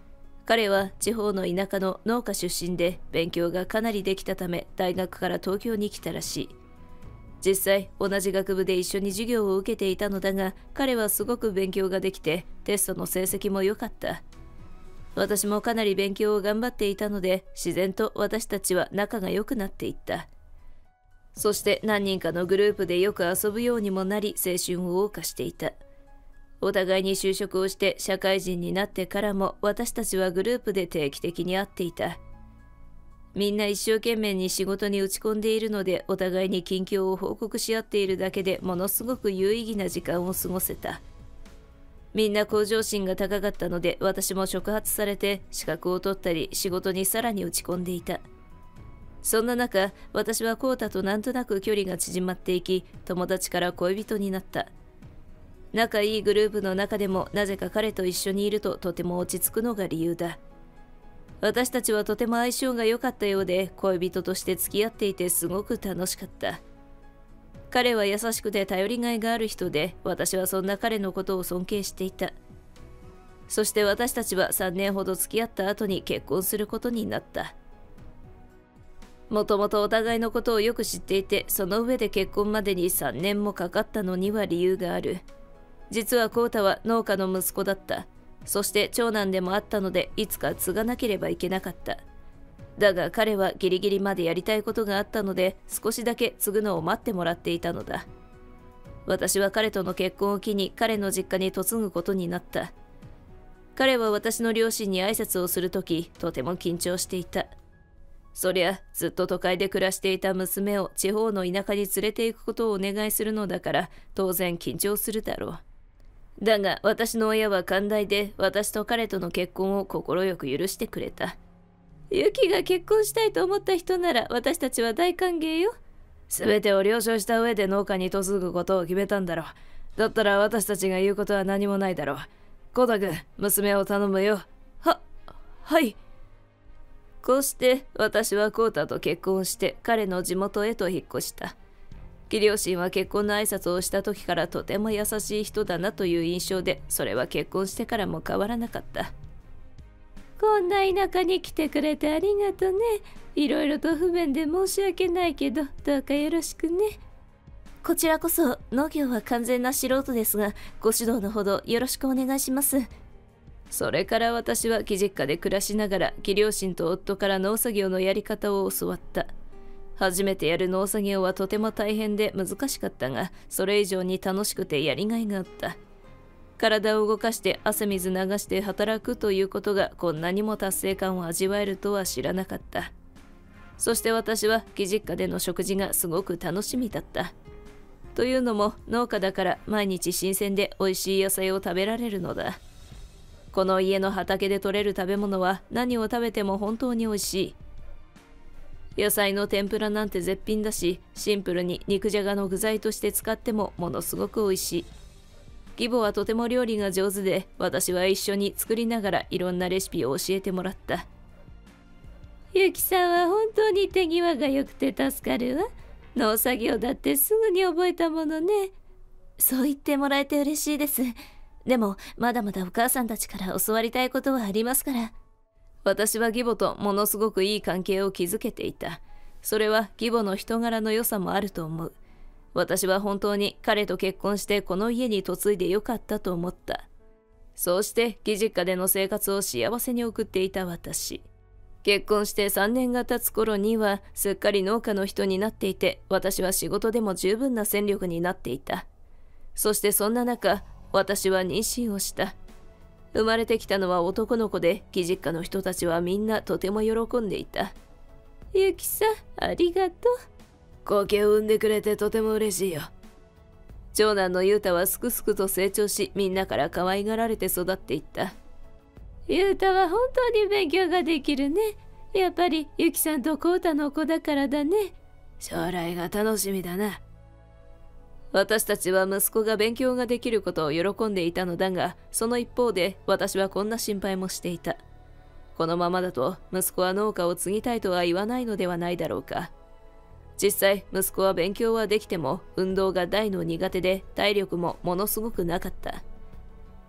彼は地方の田舎の農家出身で勉強がかなりできたため大学から東京に来たらしい。実際同じ学部で一緒に授業を受けていたのだが、彼はすごく勉強ができてテストの成績も良かった。私もかなり勉強を頑張っていたので、自然と私たちは仲が良くなっていった。そして何人かのグループでよく遊ぶようにもなり、青春を謳歌していた。お互いに就職をして社会人になってからも、私たちはグループで定期的に会っていた。みんな一生懸命に仕事に打ち込んでいるので、お互いに近況を報告し合っているだけでものすごく有意義な時間を過ごせた。みんな向上心が高かったので、私も触発されて資格を取ったり仕事にさらに打ち込んでいた。そんな中、私はコウタとなんとなく距離が縮まっていき、友達から恋人になった。仲いいグループの中でも、なぜか彼と一緒にいるととても落ち着くのが理由だ。私たちはとても相性が良かったようで、恋人として付き合っていてすごく楽しかった。彼は優しくて頼りがいがある人で、私はそんな彼のことを尊敬していた。そして私たちはさんねんほど付き合った後に結婚することになった。もともとお互いのことをよく知っていて、その上で結婚までにさんねんもかかったのには理由がある。実はコウタは農家の息子だった。そして長男でもあったので、いつか継がなければいけなかった。だが彼はギリギリまでやりたいことがあったので、少しだけ継ぐのを待ってもらっていたのだ。私は彼との結婚を機に彼の実家に嫁ぐことになった。彼は私の両親に挨拶をするとき、とても緊張していた。そりゃ、ずっと都会で暮らしていた娘を地方の田舎に連れて行くことをお願いするのだから、当然緊張するだろう。だが私の親は寛大で、私と彼との結婚を快く許してくれた。ユキが結婚したいと思った人なら私たちは大歓迎よ。すべてを了承した上で農家に嫁ぐことを決めたんだろう。だったら私たちが言うことは何もないだろう。コウタ君、娘を頼むよ。は、はい。こうして私はコウタと結婚して彼の地元へと引っ越した。義両親は結婚の挨拶をした時からとても優しい人だなという印象で、それは結婚してからも変わらなかった。こんな田舎に来てくれてありがとね。いろいろと不便で申し訳ないけど、どうかよろしくね。こちらこそ農業は完全な素人ですが、ご指導のほどよろしくお願いします。それから私は義実家で暮らしながら、義両親と夫から農作業のやり方を教わった。初めてやる農作業はとても大変で難しかったが、それ以上に楽しくてやりがいがあった。体を動かして汗水流して働くということがこんなにも達成感を味わえるとは知らなかった。そして私は義実家での食事がすごく楽しみだった。というのも農家だから毎日新鮮で美味しい野菜を食べられるのだ。この家の畑で採れる食べ物は何を食べても本当に美味しい。野菜の天ぷらなんて絶品だし、シンプルに肉じゃがの具材として使ってもものすごく美味しい。義母はとても料理が上手で、私は一緒に作りながらいろんなレシピを教えてもらった。ゆきさんは本当に手際が良くて助かるわ。農作業だってすぐに覚えたものね。そう言ってもらえて嬉しいです。でもまだまだお母さんたちから教わりたいことはありますから。私は義母とものすごくいい関係を築けていた。それは義母の人柄の良さもあると思う。私は本当に彼と結婚してこの家に嫁いでよかったと思った。そうして義実家での生活を幸せに送っていた私。結婚してさんねんが経つ頃にはすっかり農家の人になっていて、私は仕事でも十分な戦力になっていた。そしてそんな中、私は妊娠をした。生まれてきたのは男の子で、義実家の人たちはみんなとても喜んでいた。ゆきさん、ありがとう。後家を産んでくれてとても嬉しいよ。長男のゆうたはすくすくと成長し、みんなから可愛がられて育っていった。ゆうたは本当に勉強ができるね。やっぱりゆきさんとこうたの子だからだね。将来が楽しみだな。私たちは息子が勉強ができることを喜んでいたのだが、その一方で私はこんな心配もしていた。このままだと息子は農家を継ぎたいとは言わないのではないだろうか。実際息子は勉強はできても運動が大の苦手で体力もものすごくなかった。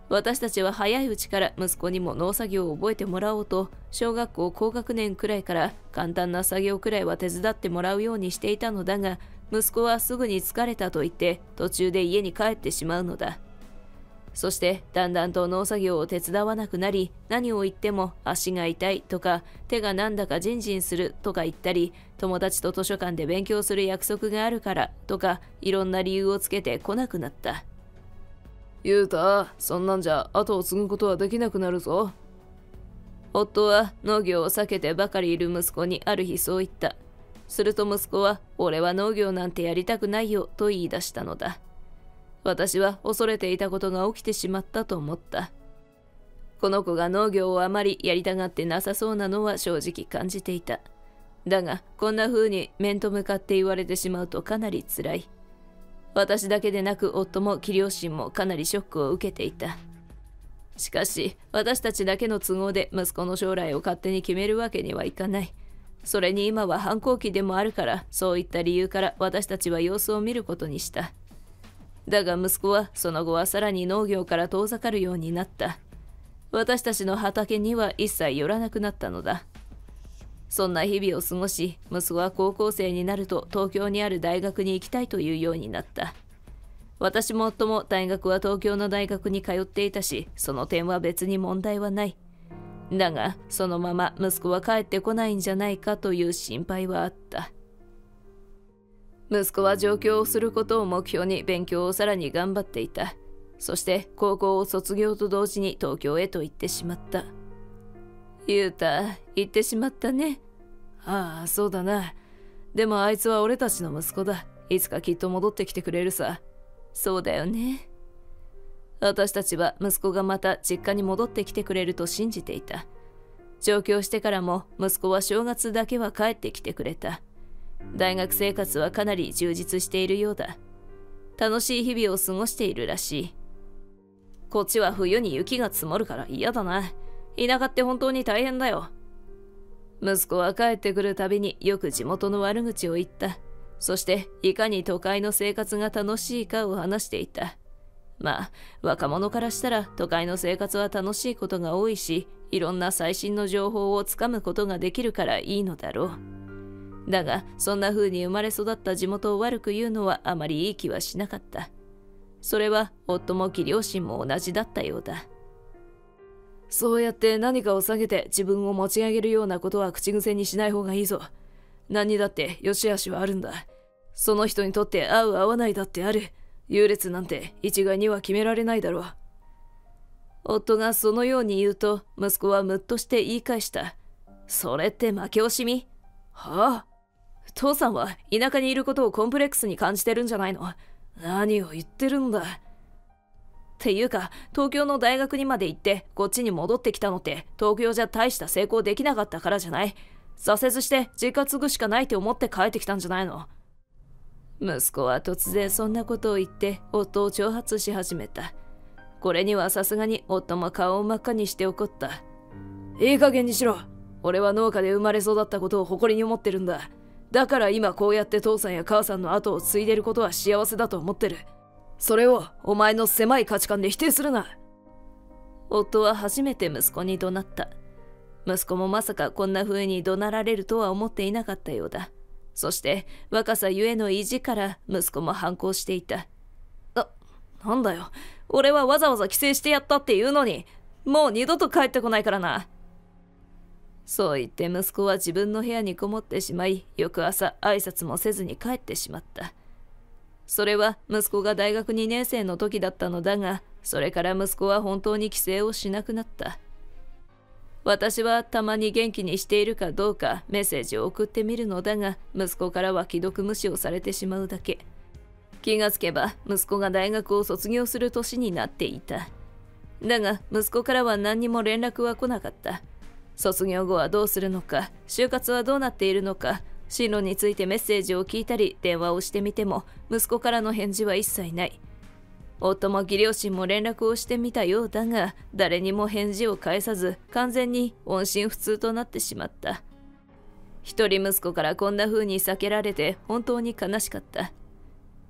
私たちは早いうちから息子にも農作業を覚えてもらおうと、小学校高学年くらいから簡単な作業くらいは手伝ってもらうようにしていたのだが、息子はすぐに疲れたと言って途中で家に帰ってしまうのだ。そしてだんだんと農作業を手伝わなくなり、何を言っても足が痛いとか手がなんだかジンジンするとか言ったり、友達と図書館で勉強する約束があるからとかいろんな理由をつけて来なくなった。ゆうた、そんなんじゃ後を継ぐことはできなくなるぞ。夫は農業を避けてばかりいる息子にある日そう言った。すると息子は、俺は農業なんてやりたくないよと言い出したのだ。私は恐れていたことが起きてしまったと思った。この子が農業をあまりやりたがってなさそうなのは正直感じていた。だが、こんな風に面と向かって言われてしまうとかなりつらい。私だけでなく夫も義両親もかなりショックを受けていた。しかし、私たちだけの都合で息子の将来を勝手に決めるわけにはいかない。それに今は反抗期でもあるから、そういった理由から私たちは様子を見ることにした。だが息子はその後はさらに農業から遠ざかるようになった。私たちの畑には一切寄らなくなったのだ。そんな日々を過ごし、息子は高校生になると東京にある大学に行きたいというようになった。私も夫も大学は東京の大学に通っていたし、その点は別に問題はない。だが、そのまま息子は帰ってこないんじゃないかという心配はあった。息子は上京をすることを目標に勉強をさらに頑張っていた。そして高校を卒業と同時に東京へと行ってしまった。ゆうた、行ってしまったね。ああ、そうだな。でもあいつは俺たちの息子だ。いつかきっと戻ってきてくれるさ。そうだよね。私たちは息子がまた実家に戻ってきてくれると信じていた。上京してからも息子は正月だけは帰ってきてくれた。大学生活はかなり充実しているようだ。楽しい日々を過ごしているらしい。こっちは冬に雪が積もるから嫌だな。田舎って本当に大変だよ。息子は帰ってくるたびによく地元の悪口を言った。そしていかに都会の生活が楽しいかを話していた。まあ、若者からしたら都会の生活は楽しいことが多いし、いろんな最新の情報をつかむことができるからいいのだろう。だが、そんな風に生まれ育った地元を悪く言うのはあまりいい気はしなかった。それは夫も義両親も同じだったようだ。そうやって何かを下げて自分を持ち上げるようなことは口癖にしない方がいいぞ。何にだって良し悪しはあるんだ。その人にとって合う合わないだってある。優劣なんて一概には決められないだろう。夫がそのように言うと、息子はムッとして言い返した。それって負け惜しみ？はあ？父さんは田舎にいることをコンプレックスに感じてるんじゃないの？何を言ってるんだ。っていうか、東京の大学にまで行ってこっちに戻ってきたのって東京じゃ大した成功できなかったからじゃない？挫折して実家継ぐしかないって思って帰ってきたんじゃないの？息子は突然そんなことを言って夫を挑発し始めた。これにはさすがに夫も顔を真っ赤にして怒った。いい加減にしろ。俺は農家で生まれ育ったことを誇りに思ってるんだ。だから今こうやって父さんや母さんの後を継いでることは幸せだと思ってる。それをお前の狭い価値観で否定するな。夫は初めて息子に怒鳴った。息子もまさかこんな風に怒鳴られるとは思っていなかったようだ。そして若さゆえの意地から息子も反抗していた。あ、なんだよ。俺はわざわざ帰省してやったって言うのに、もう二度と帰ってこないからな。そう言って息子は自分の部屋にこもってしまい、翌朝挨拶もせずに帰ってしまった。それは息子が大学にねん生の時だったのだが、それから息子は本当に帰省をしなくなった。私はたまに元気にしているかどうかメッセージを送ってみるのだが、息子からは既読無視をされてしまうだけ。気がつけば息子が大学を卒業する年になっていた。だが息子からは何にも連絡は来なかった。卒業後はどうするのか、就活はどうなっているのか、進路についてメッセージを聞いたり電話をしてみても息子からの返事は一切ない。夫も義両親も連絡をしてみたようだが、誰にも返事を返さず、完全に音信不通となってしまった。一人息子からこんな風に避けられて本当に悲しかった。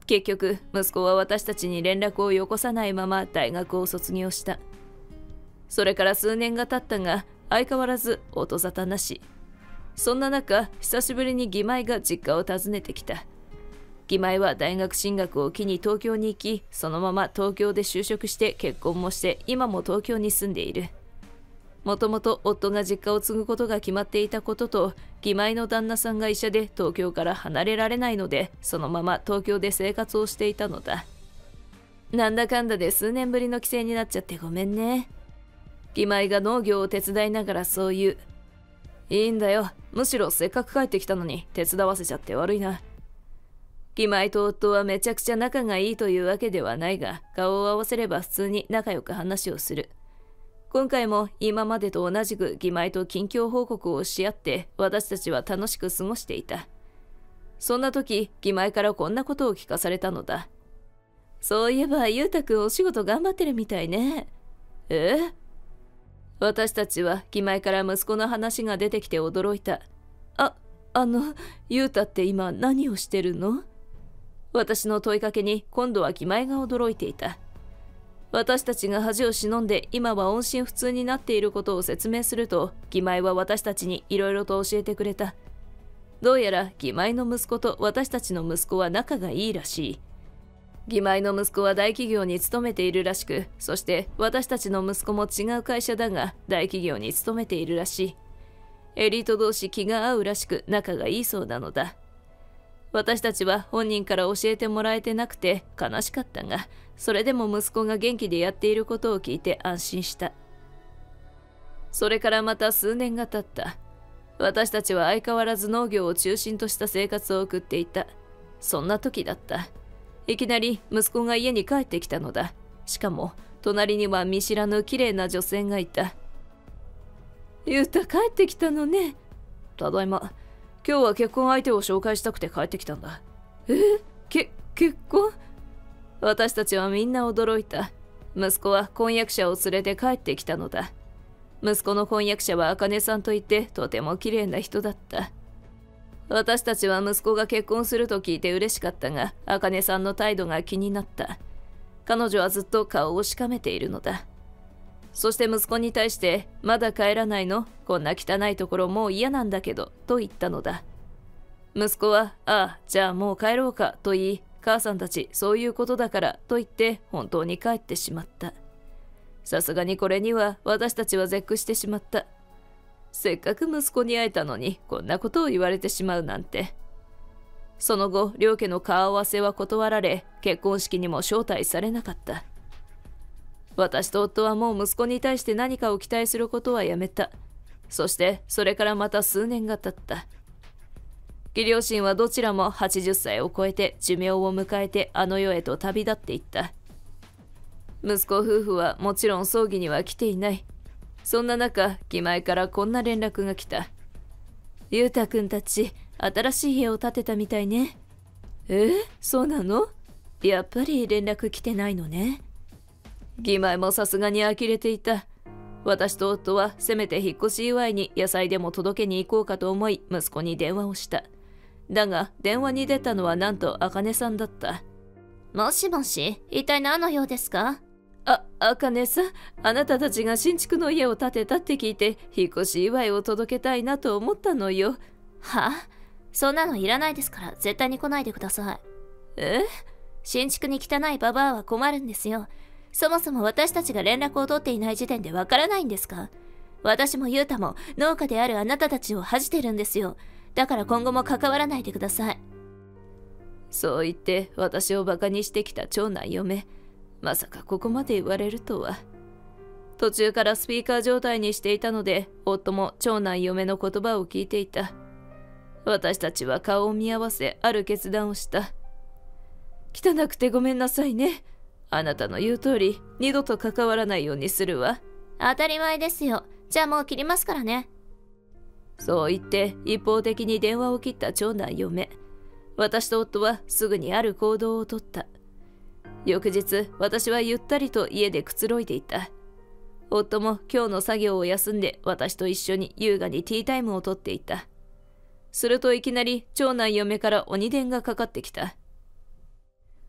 結局息子は私たちに連絡をよこさないまま大学を卒業した。それから数年が経ったが相変わらず音沙汰なし。そんな中、久しぶりに義妹が実家を訪ねてきた。義妹は大学進学を機に東京に行き、そのまま東京で就職して結婚もして今も東京に住んでいる。もともと夫が実家を継ぐことが決まっていたことと、義妹の旦那さんが医者で東京から離れられないので、そのまま東京で生活をしていたのだ。なんだかんだで数年ぶりの帰省になっちゃってごめんね。義妹が農業を手伝いながらそう言う。いいんだよ。むしろせっかく帰ってきたのに手伝わせちゃって悪いな。義妹と夫はめちゃくちゃ仲がいいというわけではないが、顔を合わせれば普通に仲良く話をする。今回も今までと同じく義妹と近況報告をし合って私たちは楽しく過ごしていた。そんな時、義妹からこんなことを聞かされたのだ。そういえば、ゆうたくんお仕事頑張ってるみたいね。え？私たちは義妹から息子の話が出てきて驚いた。あ、あの、ゆうたって今何をしてるの？私の問いかけに今度は義妹が驚いていた。私たちが恥を忍んで今は音信不通になっていることを説明すると、義妹は私たちにいろいろと教えてくれた。どうやら義妹の息子と私たちの息子は仲がいいらしい。義妹の息子は大企業に勤めているらしく、そして私たちの息子も違う会社だが大企業に勤めているらしい。エリート同士気が合うらしく仲がいいそうなのだ。私たちは本人から教えてもらえてなくて悲しかったが、それでも息子が元気でやっていることを聞いて安心した。それからまた数年が経った。私たちは相変わらず農業を中心とした生活を送っていた。そんな時だった。いきなり息子が家に帰ってきたのだ。しかも隣には見知らぬ綺麗な女性がいた。ゆうた帰ってきたのね。ただいま。今日は結婚相手を紹介したくて帰ってきたんだ。え？け、結婚？私たちはみんな驚いた。息子は婚約者を連れて帰ってきたのだ。息子の婚約者は茜さんといってとても綺麗な人だった。私たちは息子が結婚すると聞いて嬉しかったが、茜さんの態度が気になった。彼女はずっと顔をしかめているのだ。そして息子に対して、まだ帰らないの？こんな汚いところもう嫌なんだけど、と言ったのだ。息子は、ああ、じゃあもう帰ろうか、と言い、母さんたちそういうことだから、と言って本当に帰ってしまった。さすがにこれには私たちは絶句してしまった。せっかく息子に会えたのに、こんなことを言われてしまうなんて。その後、両家の顔合わせは断られ、結婚式にも招待されなかった。私と夫はもう息子に対して何かを期待することはやめた。そしてそれからまた数年が経った。義両親はどちらもはちじゅっさいを超えて寿命を迎えてあの世へと旅立っていった。息子夫婦はもちろん葬儀には来ていない。そんな中、義妹からこんな連絡が来た。ゆうたくんたち新しい家を建てたみたいね。え、そうなの？やっぱり連絡来てないのね。義妹もさすがに呆れていた。私と夫はせめて引っ越し祝いに野菜でも届けに行こうかと思い息子に電話をした。だが電話に出たのはなんと茜さんだった。 もしもし、一体何の用ですか？ あ、茜さん、あなたたちが新築の家を建てたって聞いて引っ越し祝いを届けたいなと思ったのよ。 はあ？そんなのいらないですから絶対に来ないでください。 え？ 新築に汚いババアは困るんですよ。そもそも私たちが連絡を取っていない時点でわからないんですか？私もユータも農家であるあなたたちを恥じてるんですよ。だから今後も関わらないでください。 そう言って私をバカにしてきた長男嫁。まさかここまで言われるとは。途中からスピーカー状態にしていたので、夫も長男嫁の言葉を聞いていた。私たちは顔を見合わせ、ある決断をした。汚くてごめんなさいね。あなたの言う通り、二度と関わらないようにするわ。 当たり前ですよ。じゃあもう切りますからね。 そう言って一方的に電話を切った長男嫁。私と夫はすぐにある行動をとった。翌日、私はゆったりと家でくつろいでいた。夫も今日の作業を休んで私と一緒に優雅にティータイムをとっていた。するといきなり長男嫁から鬼電がかかってきた。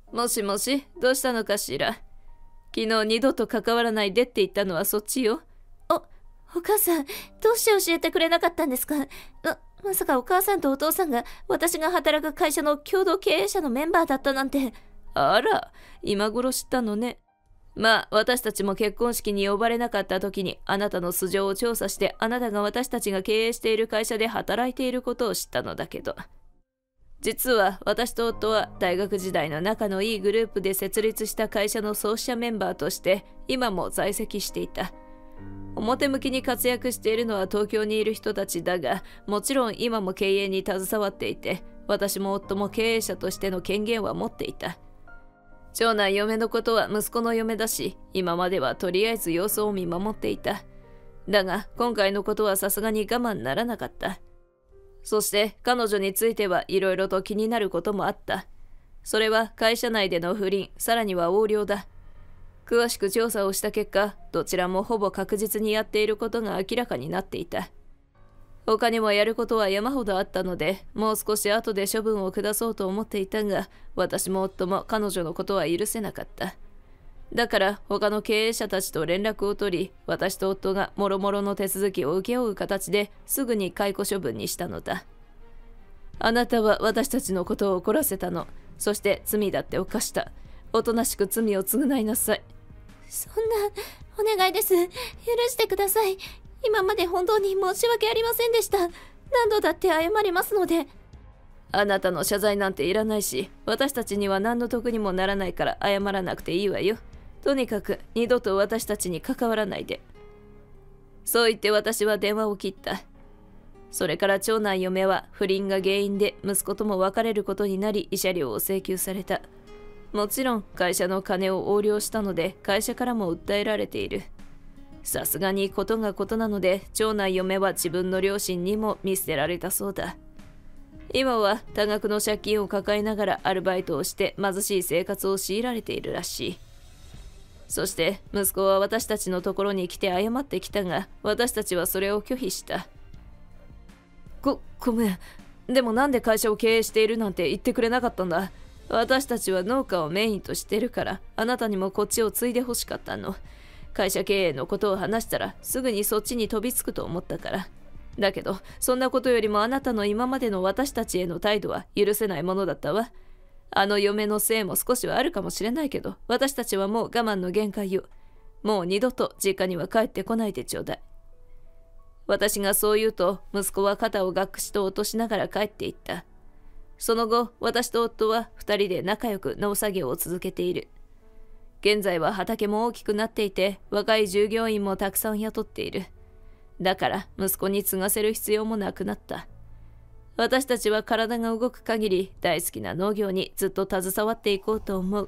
もしもし、どうしたのかしら。昨日二度と関わらないでって言ったのはそっちよ。 お、お母さん、どうして教えてくれなかったんですか？ま、まさかお母さんとお父さんが私が働く会社の共同経営者のメンバーだったなんて。 あら、今頃知ったのね。まあ、私たちも結婚式に呼ばれなかった時にあなたの素性を調査して、あなたが私たちが経営している会社で働いていることを知ったのだけど。実は私と夫は大学時代の仲のいいグループで設立した会社の創始者メンバーとして今も在籍していた。表向きに活躍しているのは東京にいる人たちだが、もちろん今も経営に携わっていて、私も夫も経営者としての権限は持っていた。長男嫁のことは息子の嫁だし、今まではとりあえず様子を見守っていた。だが今回のことはさすがに我慢ならなかった。そして彼女についてはいろいろと気になることもあった。それは会社内での不倫、さらには横領だ。詳しく調査をした結果、どちらもほぼ確実にやっていることが明らかになっていた。他にもやることは山ほどあったので、もう少し後で処分を下そうと思っていたが、私も夫も彼女のことは許せなかった。だから他の経営者たちと連絡を取り、私と夫が諸々の手続きを請け負う形ですぐに解雇処分にしたのだ。あなたは私たちのことを怒らせたの。そして罪だって犯した。おとなしく罪を償いなさい。 そんな、お願いです。許してください。今まで本当に申し訳ありませんでした。何度だって謝りますので。 あなたの謝罪なんていらないし、私たちには何の得にもならないから謝らなくていいわよ。とにかく二度と私たちに関わらないで。そう言って私は電話を切った。それから長男嫁は不倫が原因で息子とも別れることになり、慰謝料を請求された。もちろん会社の金を横領したので会社からも訴えられている。さすがにことがことなので、長男嫁は自分の両親にも見捨てられたそうだ。今は多額の借金を抱えながらアルバイトをして貧しい生活を強いられているらしい。そして息子は私たちのところに来て謝ってきたが、私たちはそれを拒否した。ご、ごめん。でもなんで会社を経営しているなんて言ってくれなかったんだ。私たちは農家をメインとしてるから、あなたにもこっちを継いでほしかったの。会社経営のことを話したらすぐにそっちに飛びつくと思ったから。だけどそんなことよりもあなたの今までの私たちへの態度は許せないものだったわ。あの嫁のせいも少しはあるかもしれないけど、私たちはもう我慢の限界よ。もう二度と実家には帰ってこないでちょうだい。私がそう言うと息子は肩をがっくしと落としながら帰っていった。その後私と夫は二人で仲良く農作業を続けている。現在は畑も大きくなっていて、若い従業員もたくさん雇っている。だから息子に継がせる必要もなくなった。私たちは体が動く限り大好きな農業にずっと携わっていこうと思う。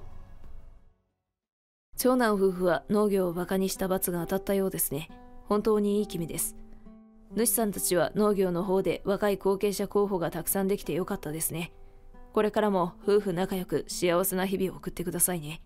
長男夫婦は農業をバカにした罰が当たったようですね。本当にいい気味です。主さんたちは農業の方で若い後継者候補がたくさんできてよかったですね。これからも夫婦仲良く幸せな日々を送ってくださいね。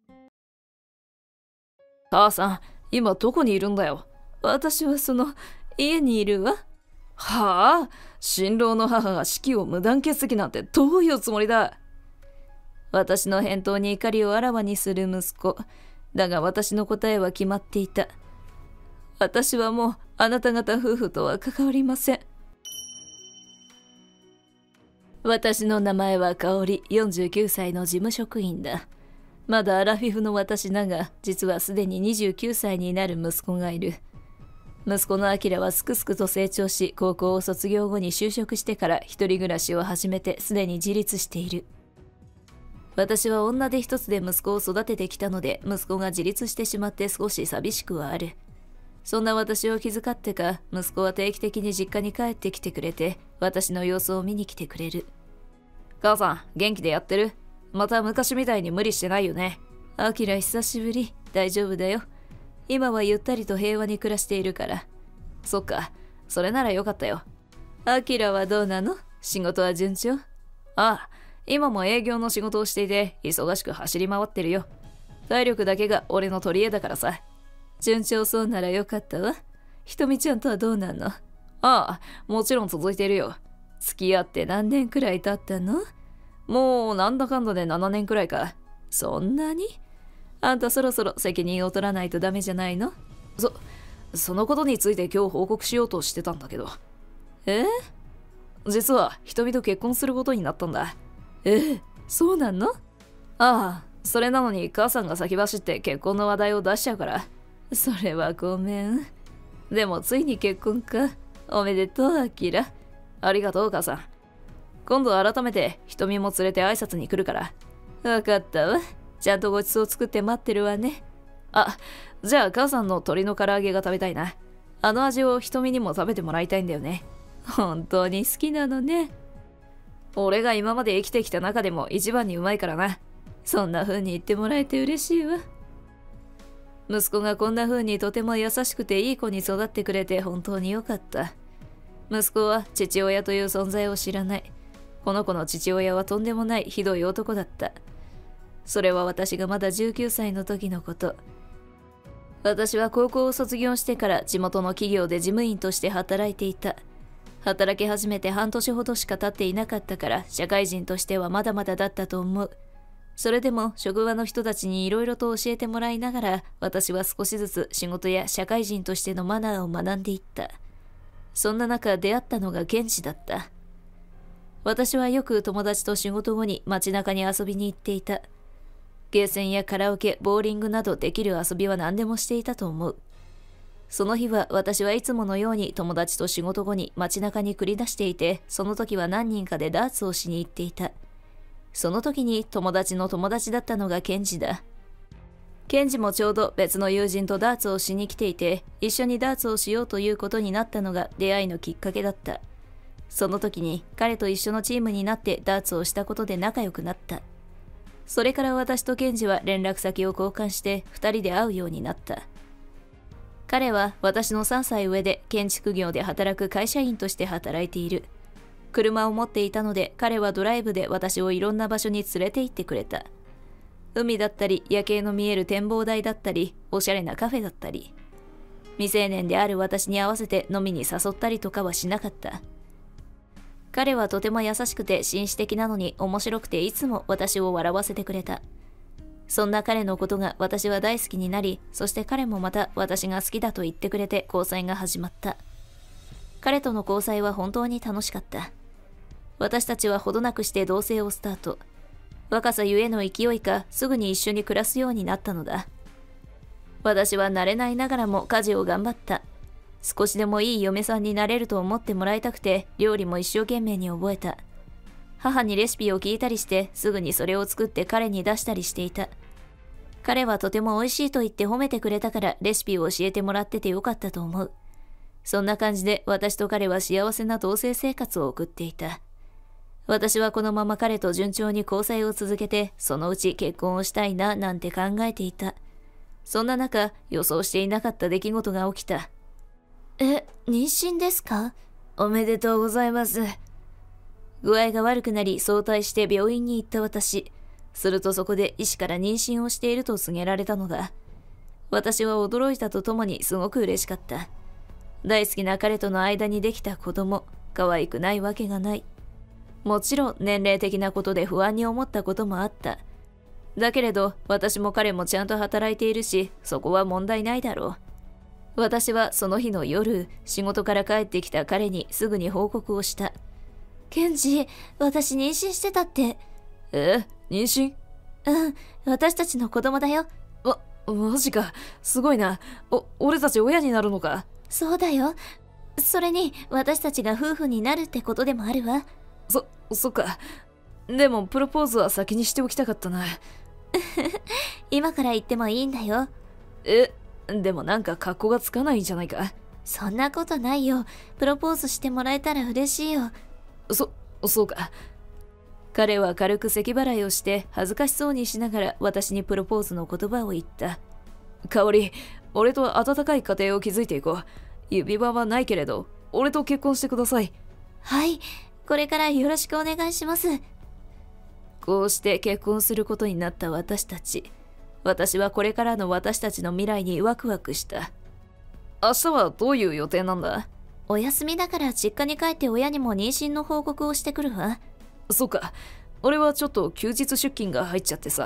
母さん、今どこにいるんだよ。私はその家にいるわ。はあ、新郎の母が式を無断欠席なんてどういうつもりだ。私の返答に怒りをあらわにする息子。だが私の答えは決まっていた。私はもうあなた方夫婦とは関わりません。私の名前は香織、よんじゅうきゅうさいの事務職員だ。まだアラフィフの私だが、実はすでににじゅうきゅうさいになる息子がいる。息子のアキラはすくすくと成長し、高校を卒業後に就職してから一人暮らしを始めてすでに自立している。私は女手一つで息子を育ててきたので、息子が自立してしまって少し寂しくはある。そんな私を気遣ってか、息子は定期的に実家に帰ってきてくれて、私の様子を見に来てくれる。母さん、元気でやってる？また昔みたいに無理してないよね。アキラ久しぶり。大丈夫だよ。今はゆったりと平和に暮らしているから。そっか、それならよかったよ。アキラはどうなの？仕事は順調？ああ、今も営業の仕事をしていて忙しく走り回ってるよ。体力だけが俺の取り柄だからさ。順調そうならよかったわ。ひとみちゃんとはどうなの？ああ、もちろん続いているよ。付き合って何年くらい経ったの？もうなんだかんだでななねんくらいか。 そんなに？あんたそろそろ責任を取らないとダメじゃないの？そ、そのことについて今日報告しようとしてたんだけど。え？実は瞳と結婚することになったんだ。え、そうなの？ああ、それなのに母さんが先走って結婚の話題を出しちゃうから。それはごめん。でもついに結婚か。おめでとう、アキラ。ありがとう、母さん。今度改めて瞳も連れて挨拶に来るから。わかったわ。ちゃんとごちそう作って待ってるわね。あ、じゃあ母さんの鶏の唐揚げが食べたいな。あの味を瞳にも食べてもらいたいんだよね。本当に好きなのね。俺が今まで生きてきた中でも一番にうまいからな。そんな風に言ってもらえて嬉しいわ。息子がこんな風にとても優しくていい子に育ってくれて本当によかった。息子は父親という存在を知らない。この子の父親はとんでもないひどい男だった。それは私がまだじゅうきゅうさいの時のこと。私は高校を卒業してから地元の企業で事務員として働いていた。働き始めて半年ほどしか経っていなかったから社会人としてはまだまだだったと思う。それでも職場の人たちにいろいろと教えてもらいながら私は少しずつ仕事や社会人としてのマナーを学んでいった。そんな中出会ったのがケンジだった。私はよく友達と仕事後に街中に遊びに行っていた。ゲーセンやカラオケ、ボーリングなどできる遊びは何でもしていたと思う。その日は私はいつものように友達と仕事後に街中に繰り出していて、その時は何人かでダーツをしに行っていた。その時に友達の友達だったのがケンジだ。ケンジもちょうど別の友人とダーツをしに来ていて、一緒にダーツをしようということになったのが出会いのきっかけだった。その時に彼と一緒のチームになってダーツをしたことで仲良くなった。それから私とケンジは連絡先を交換してふたりで会うようになった。彼は私のさんさい上で建築業で働く会社員として働いている。車を持っていたので彼はドライブで私をいろんな場所に連れて行ってくれた。海だったり夜景の見える展望台だったりおしゃれなカフェだったり。未成年である私に合わせて飲みに誘ったりとかはしなかった。彼はとても優しくて紳士的なのに面白くていつも私を笑わせてくれた。そんな彼のことが私は大好きになり、そして彼もまた私が好きだと言ってくれて交際が始まった。彼との交際は本当に楽しかった。私たちはほどなくして同棲をスタート。若さゆえの勢いかすぐに一緒に暮らすようになったのだ。私は慣れないながらも家事を頑張った。少しでもいい嫁さんになれると思ってもらいたくて料理も一生懸命に覚えた。母にレシピを聞いたりしてすぐにそれを作って彼に出したりしていた。彼はとても美味しいと言って褒めてくれたからレシピを教えてもらっててよかったと思う。そんな感じで私と彼は幸せな同棲生活を送っていた。私はこのまま彼と順調に交際を続けてそのうち結婚をしたいななんて考えていた。そんな中予想していなかった出来事が起きた。 え、妊娠ですか？ おめでとうございます。具合が悪くなり早退して病院に行った私。するとそこで医師から妊娠をしていると告げられたのだ。私は驚いたとともにすごく嬉しかった。大好きな彼との間にできた子供、可愛くないわけがない。もちろん年齢的なことで不安に思ったこともあった。だけれど私も彼もちゃんと働いているし、そこは問題ないだろう。私はその日の夜、仕事から帰ってきた彼にすぐに報告をした。 ケンジ、私妊娠してたって。 え、妊娠？ うん、私たちの子供だよ。 わ、マジか。すごいな。お、俺たち親になるのか？ そうだよ。それに、私たちが夫婦になるってことでもあるわ。 そ、そっか。でも、プロポーズは先にしておきたかったな。 今から言ってもいいんだよ。 え、でもなんか格好がつかないんじゃないか？ そんなことないよ。プロポーズしてもらえたら嬉しいよ。 そ、そうか。彼は軽く咳払いをして恥ずかしそうにしながら私にプロポーズの言葉を言った。香織、俺と温かい家庭を築いていこう。指輪はないけれど、俺と結婚してください。 はい、これからよろしくお願いします。 こうして結婚することになった私たち。私はこれからの私たちの未来にワクワクした。明日はどういう予定なんだ？ お休みだから実家に帰って親にも妊娠の報告をしてくるわ。 そうか。俺はちょっと休日出勤が入っちゃってさ。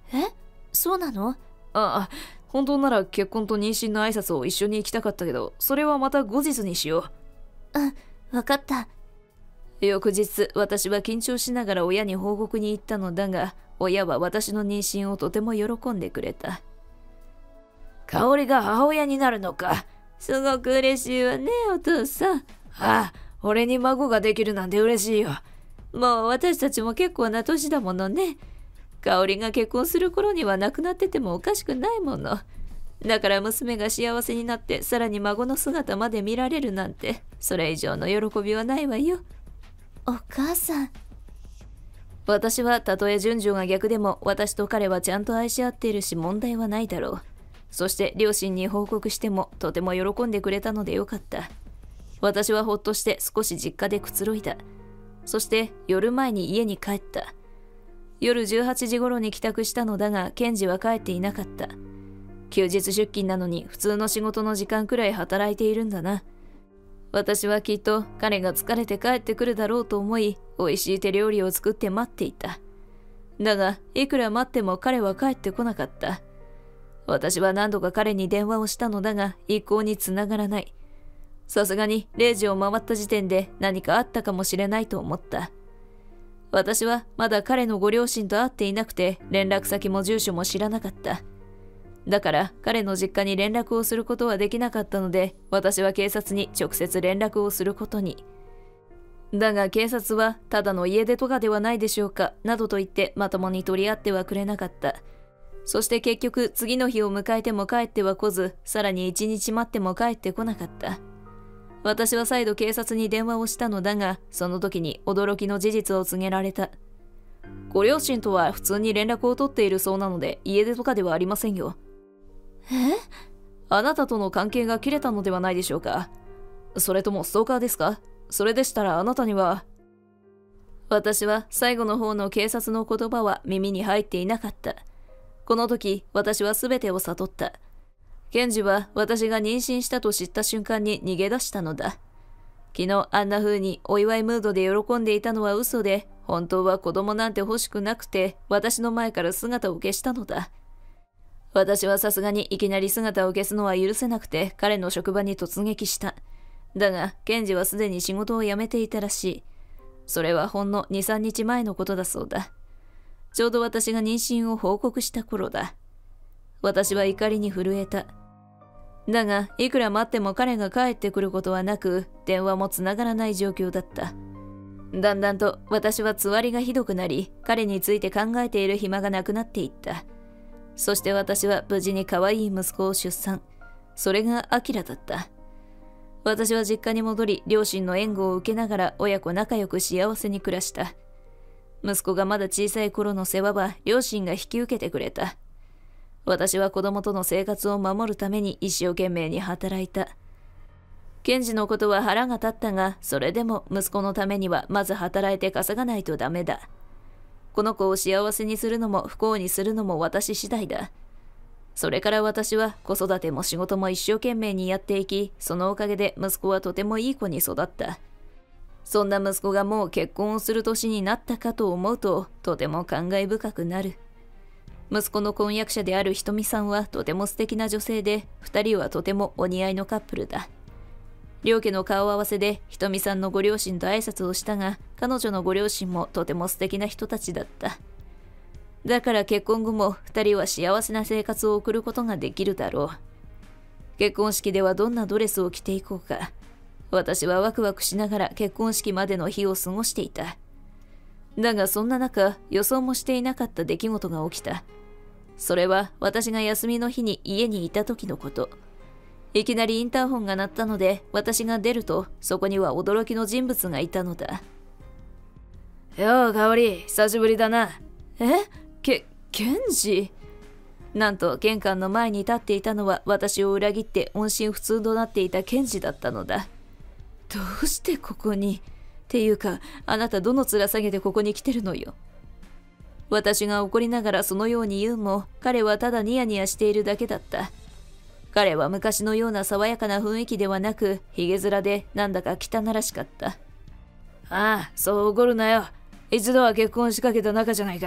え、そうなの？ ああ、本当なら結婚と妊娠の挨拶を一緒に行きたかったけど、それはまた後日にしよう。うん、わかった。 翌日、私は緊張しながら親に報告に行ったのだが、親は私の妊娠をとても喜んでくれた。香織が母親になるのか。すごく嬉しいわね、お父さん。ああ、俺に孫ができるなんて嬉しいよ。もう私たちも結構な年だものね。香織が結婚する頃には亡くなっててもおかしくないもの。だから娘が幸せになってさらに孫の姿まで見られるなんて、それ以上の喜びはないわよ。 お母さん。 私はたとえ順序が逆でも私と彼はちゃんと愛し合っているし問題はないだろう。そして両親に報告してもとても喜んでくれたのでよかった。私はほっとして少し実家でくつろいだ。そして夜前に家に帰った。夜じゅうはちじ頃に帰宅したのだが、ケンジは帰っていなかった。休日出勤なのに普通の仕事の時間くらい働いているんだな。私はきっと彼が疲れて帰ってくるだろうと思い、美味しい手料理を作って待っていた。だが、いくら待っても彼は帰ってこなかった。私は何度か彼に電話をしたのだが、一向につながらない。さすがにれいじを回った時点で何かあったかもしれないと思った。私はまだ彼のご両親と会っていなくて、連絡先も住所も知らなかった。だから彼の実家に連絡をすることはできなかったので、私は警察に直接連絡をすることに。だが警察はただの家出とかではないでしょうか、などと言ってまともに取り合ってはくれなかった。そして結局次の日を迎えても帰っては来ず、さらに一日待っても帰ってこなかった。私は再度警察に電話をしたのだが、その時に驚きの事実を告げられた。ご両親とは普通に連絡を取っているそうなので、家出とかではありませんよ。 え？ あなたとの関係が切れたのではないでしょうか。それともストーカーですか？それでしたらあなたには。私は最後の方の警察の言葉は耳に入っていなかった。この時、私は全てを悟った。ケンジは私が妊娠したと知った瞬間に逃げ出したのだ。昨日あんな風にお祝いムードで喜んでいたのは嘘で、本当は子供なんて欲しくなくて私の前から姿を消したのだ。私はさすがにいきなり姿を消すのは許せなくて彼の職場に突撃した。だがケンジはすでに仕事を辞めていたらしい。それはほんのに、さんにちまえのことだそうだ。ちょうど私が妊娠を報告した頃だ。私は怒りに震えた。だが、いくら待っても彼が帰ってくることはなく、電話もつながらない状況だった。だんだんと私はつわりがひどくなり、彼について考えている暇がなくなっていった。そして私は無事に可愛い息子を出産。それがアキラだった。私は実家に戻り、両親の援護を受けながら親子仲良く幸せに暮らした。息子がまだ小さい頃の世話は両親が引き受けてくれた。私は子供との生活を守るために一生懸命に働いた。ケンジのことは腹が立ったが、それでも息子のためにはまず働いて稼がないとダメだ。この子を幸せにするのも不幸にするのも私次第だ。それから私は子育ても仕事も一生懸命にやっていき、そのおかげで息子はとてもいい子に育った。そんな息子がもう結婚をする年になったかと思うと、とても感慨深くなる。息子の婚約者であるひとみさんはとても素敵な女性で、二人はとてもお似合いのカップルだ。両家の顔合わせでひとみさんのご両親と挨拶をしたが、彼女のご両親もとても素敵な人たちだった。だから結婚後も二人は幸せな生活を送ることができるだろう。結婚式ではどんなドレスを着ていこうか。私はワクワクしながら結婚式までの日を過ごしていた。だがそんな中、予想もしていなかった出来事が起きた。それは私が休みの日に家にいた時のこと。いきなりインターホンが鳴ったので、私が出ると、そこには驚きの人物がいたのだ。よう、香織、久しぶりだな。え？け、ケンジ？なんと玄関の前に立っていたのは私を裏切って音信不通となっていたケンジだったのだ。どうしてここに？っていうか、あなたどの面下げてここに来てるのよ。私が怒りながらそのように言うも、彼はただニヤニヤしているだけだった。彼は昔のような爽やかな雰囲気ではなく、ひげ面でなんだか汚らしかった。ああ、そう怒るなよ。一度は結婚しかけた仲じゃないか。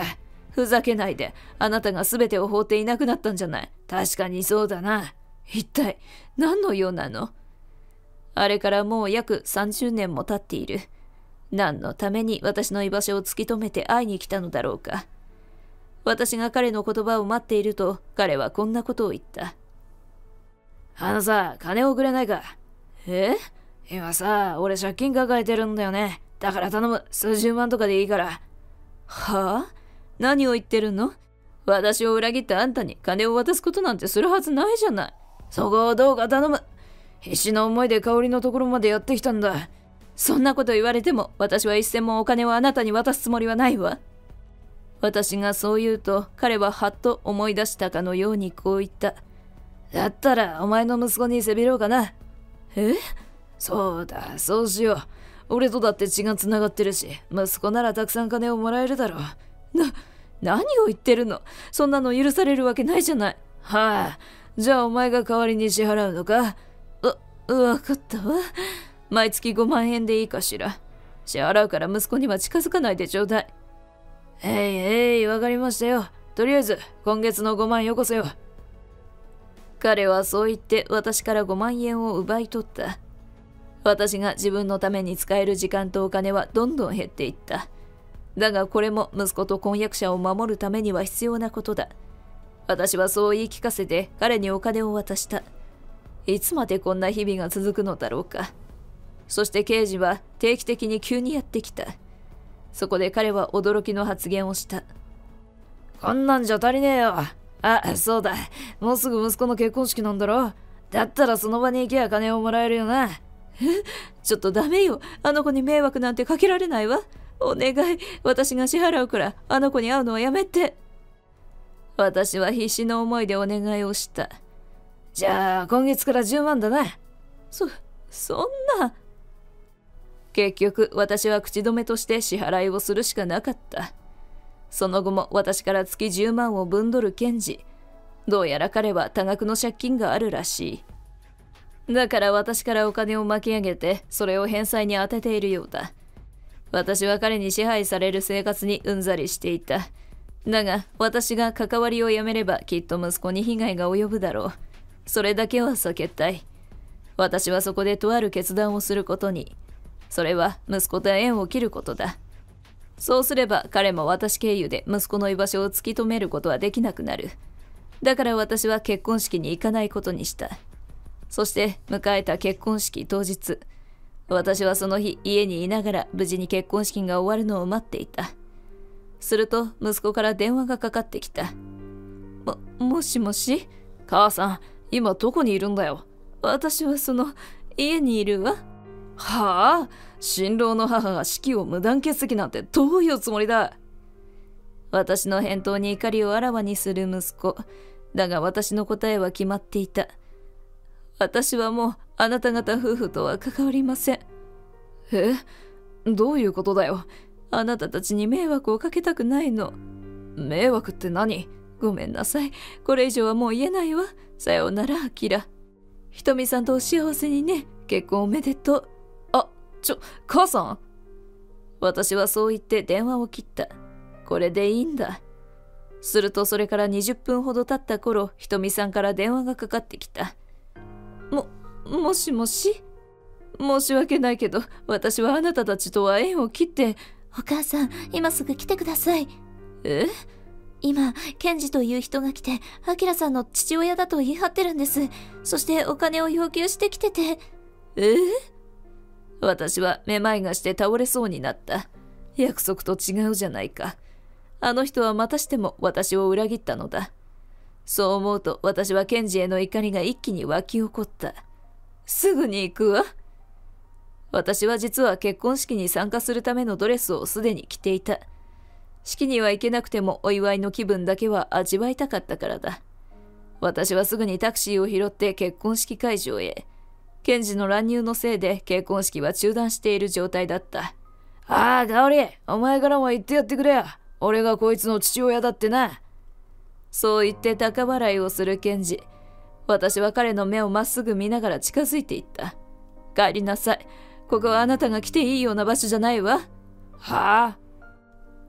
ふざけないで。あなたが全てを放っていなくなったんじゃない。確かにそうだな。一体何の用なの？あれからもう約さんじゅうねんも経っている。何のために私の居場所を突き止めて会いに来たのだろうか。私が彼の言葉を待っていると、彼はこんなことを言った。あのさ、金をくれないか。え？今さ、俺借金抱えてるんだよね。だから頼む。数十万とかでいいから。はあ？何を言ってるの？私を裏切ったあんたに金を渡すことなんてするはずないじゃない。そこをどうか頼む。必死の思いで香りのところまでやってきたんだ。そんなこと言われても、私は一銭もお金をあなたに渡すつもりはないわ。私がそう言うと、彼ははっと思い出したかのようにこう言った。だったら、お前の息子にせびろうかな。え？そうだ、そうしよう。俺とだって血がつながってるし、息子ならたくさん金をもらえるだろう。な、何を言ってるの？そんなの許されるわけないじゃない。はあ、じゃあお前が代わりに支払うのか？わ、わかったわ。毎月ごまんえんでいいかしら。支払うから息子には近づかないでちょうだい。えいえい、わかりましたよ。とりあえず、今月のごまんよこせよ。彼はそう言って私からごまんえんを奪い取った。私が自分のために使える時間とお金はどんどん減っていった。だがこれも息子と婚約者を守るためには必要なことだ。私はそう言い聞かせて彼にお金を渡した。いつまでこんな日々が続くのだろうか。そして刑事は定期的に急にやってきた。そこで彼は驚きの発言をした。こんなんじゃ足りねえよ。あ、そうだ。もうすぐ息子の結婚式なんだろ。だったらその場に行けば金をもらえるよな。え？ちょっとダメよ。あの子に迷惑なんてかけられないわ。お願い。私が支払うから、あの子に会うのはやめて。私は必死の思いでお願いをした。じゃあ、今月からじゅうまんだな。そ、そんな。結局、私は口止めとして支払いをするしかなかった。その後も私から月じゅうまんを分取る検事。どうやら彼は多額の借金があるらしい。だから私からお金を巻き上げて、それを返済に充てているようだ。私は彼に支配される生活にうんざりしていた。だが、私が関わりをやめればきっと息子に被害が及ぶだろう。それだけは避けたい。私はそこでとある決断をすることに。それは息子と縁を切ることだ。そうすれば彼も私経由で息子の居場所を突き止めることはできなくなる。だから私は結婚式に行かないことにした。そして迎えた結婚式当日、私はその日家にいながら無事に結婚式が終わるのを待っていた。すると息子から電話がかかってきた。も、もしもし？母さん、今どこにいるんだよ。私はその家にいるわ。はあ？新郎の母が式を無断欠席なんてどういうつもりだ？私の返答に怒りをあらわにする息子。だが私の答えは決まっていた。私はもうあなた方夫婦とは関わりません。え？どういうことだよ。あなたたちに迷惑をかけたくないの。迷惑って何？ごめんなさい。これ以上はもう言えないわ。さようなら、アキラ。ひとみさんとお幸せにね。結婚おめでとう。あ、ちょ、母さん。私はそう言って電話を切った。これでいいんだ。するとそれからにじゅっぷんほど経った頃、ひとみさんから電話がかかってきた。も、もしもし？申し訳ないけど、私はあなたたちとは縁を切って。 お母さん、今すぐ来てください。 え？ 今、ケンジという人が来て、アキラさんの父親だと言い張ってるんです。そしてお金を要求してきてて。 え？私はめまいがして倒れそうになった。約束と違うじゃないか。あの人はまたしても私を裏切ったのだ。そう思うと私はケンジへの怒りが一気に湧き起こった。すぐに行くわ。私は実は結婚式に参加するためのドレスをすでに着ていた。式には行けなくてもお祝いの気分だけは味わいたかったからだ。私はすぐにタクシーを拾って結婚式会場へ。ケンジの乱入のせいで結婚式は中断している状態だった。ああ、ガオリ、お前からも言ってやってくれよ。俺がこいつの父親だってな。そう言って高笑いをするケンジ。私は彼の目をまっすぐ見ながら近づいていった。帰りなさい。ここはあなたが来ていいような場所じゃないわ。はあ？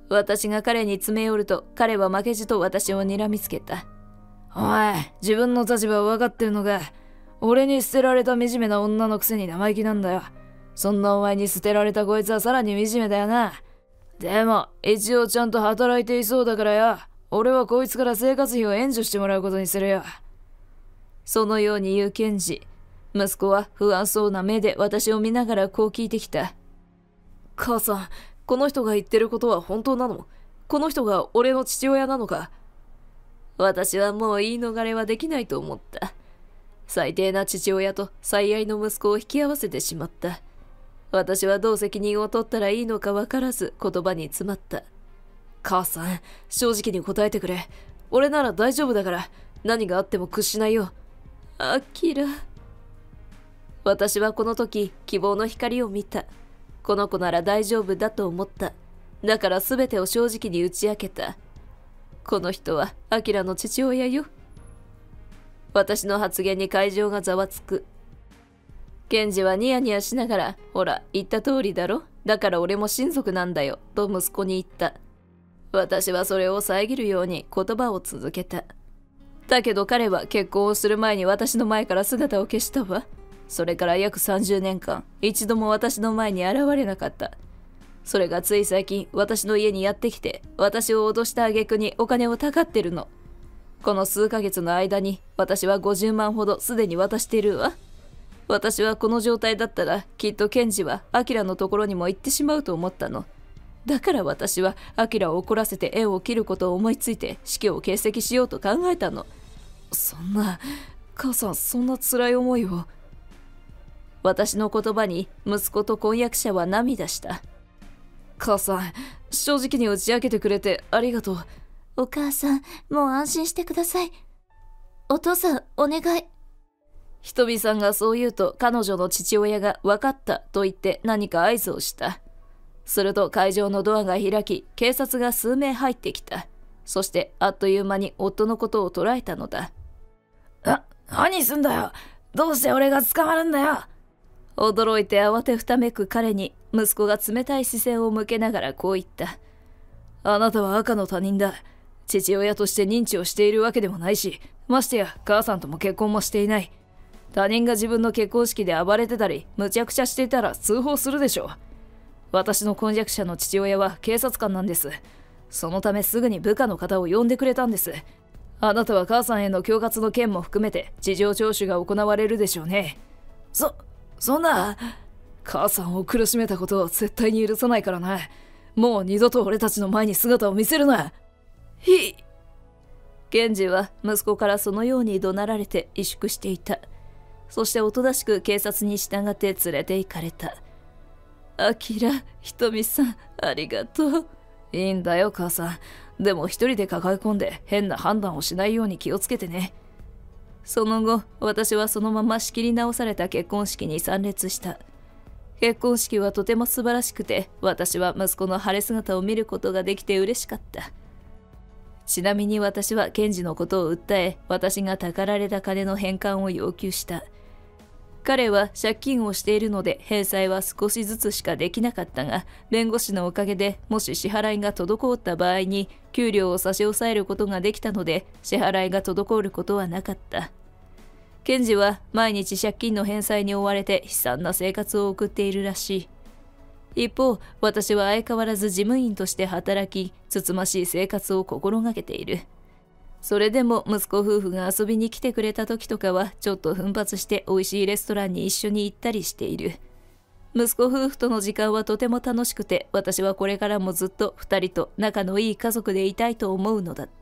私が彼に詰め寄ると、彼は負けじと私を睨みつけた。お前、自分の立場を分かってるのか。俺に捨てられた惨めな女のくせに生意気なんだよ。そんなお前に捨てられたこいつはさらに惨めだよな。でも、一応ちゃんと働いていそうだからよ。俺はこいつから生活費を援助してもらうことにするよ。そのように言うケンジ。息子は不安そうな目で私を見ながらこう聞いてきた。母さん、この人が言ってることは本当なの？この人が俺の父親なのか？私はもう言い逃れはできないと思った。最低な父親と最愛の息子を引き合わせてしまった。私はどう責任を取ったらいいのか分からず言葉に詰まった。母さん、正直に答えてくれ。俺なら大丈夫だから、何があっても屈しないよ。アキラ。私はこの時、希望の光を見た。この子なら大丈夫だと思った。だから全てを正直に打ち明けた。この人はアキラの父親よ。私の発言に会場がざわつく。ケンジはニヤニヤしながら、ほら、言った通りだろ。だから俺も親族なんだよ、と息子に言った。私はそれを遮るように言葉を続けた。だけど彼は結婚をする前に私の前から姿を消したわ。それから約さんじゅうねんかん、一度も私の前に現れなかった。それがつい最近、私の家にやってきて、私を脅した挙句にお金をたかってるの。この数ヶ月の間に、私はごじゅうまんほどすでに渡しているわ。私はこの状態だったら、きっとケンジはアキラのところにも行ってしまうと思ったの。だから私はアキラを怒らせて縁を切ることを思いついて死去を欠席しようと考えたの。そんな、母さんそんな辛い思いを。私の言葉に息子と婚約者は涙した。母さん、正直に打ち明けてくれてありがとう。 お母さん、もう安心してください。お父さん、お願い。 ひとみさんがそう言うと彼女の父親が分かったと言って何か合図をした。すると会場のドアが開き、警察が数名入ってきた。そしてあっという間に夫のことを捉えたのだ。あ、何すんだよ。どうして俺が捕まるんだよ。驚いて慌てふためく彼に息子が冷たい視線を向けながらこう言った。あなたは赤の他人だ。父親として認知をしているわけでもないし、ましてや母さんとも結婚もしていない。他人が自分の結婚式で暴れてたりむちゃくちゃしていたら通報するでしょう。私の婚約者の父親は警察官なんです。そのためすぐに部下の方を呼んでくれたんです。あなたは母さんへの恐喝の件も含めて事情聴取が行われるでしょうね。そ、そんな、母さんを苦しめたことを絶対に許さないからな。もう二度と俺たちの前に姿を見せるな。ひケンジは息子からそのように怒鳴られて萎縮していた。そしておとなしく警察に従って連れて行かれた。あきら、ひとみさん、ありがとう。いいんだよ、母さん。でも一人で抱え込んで変な判断をしないように気をつけてね。その後、私はそのまま仕切り直された結婚式に参列した。結婚式はとても素晴らしくて、私は息子の晴れ姿を見ることができて嬉しかった。ちなみに私はケンジのことを訴え、私がたかられた金の返還を要求した。彼は借金をしているので返済は少しずつしかできなかったが、弁護士のおかげでもし支払いが滞った場合に給料を差し押さえることができたので、支払いが滞ることはなかった。ケンジは毎日借金の返済に追われて悲惨な生活を送っているらしい。一方、私は相変わらず事務員として働き、つつましい生活を心がけている。それでも息子夫婦が遊びに来てくれた時とかはちょっと奮発して美味しいレストランに一緒に行ったりしている。息子夫婦との時間はとても楽しくて、私はこれからもずっと二人と仲のいい家族でいたいと思うのだった。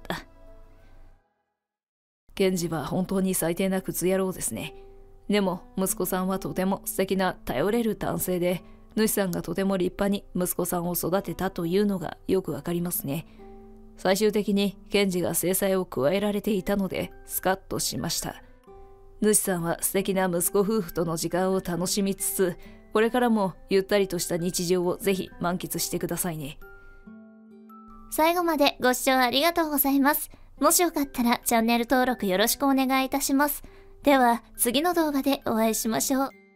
ケンジは本当に最低なクズ野郎ですね。でも息子さんはとても素敵な頼れる男性で、主さんがとても立派に息子さんを育てたというのがよくわかりますね。最終的にケンジが制裁を加えられていたのでスカッとしました。主さんは素敵な息子夫婦との時間を楽しみつつ、これからもゆったりとした日常をぜひ満喫してくださいね。 最後までご視聴ありがとうございます。もしよかったらチャンネル登録よろしくお願いいたします。では次の動画でお会いしましょう。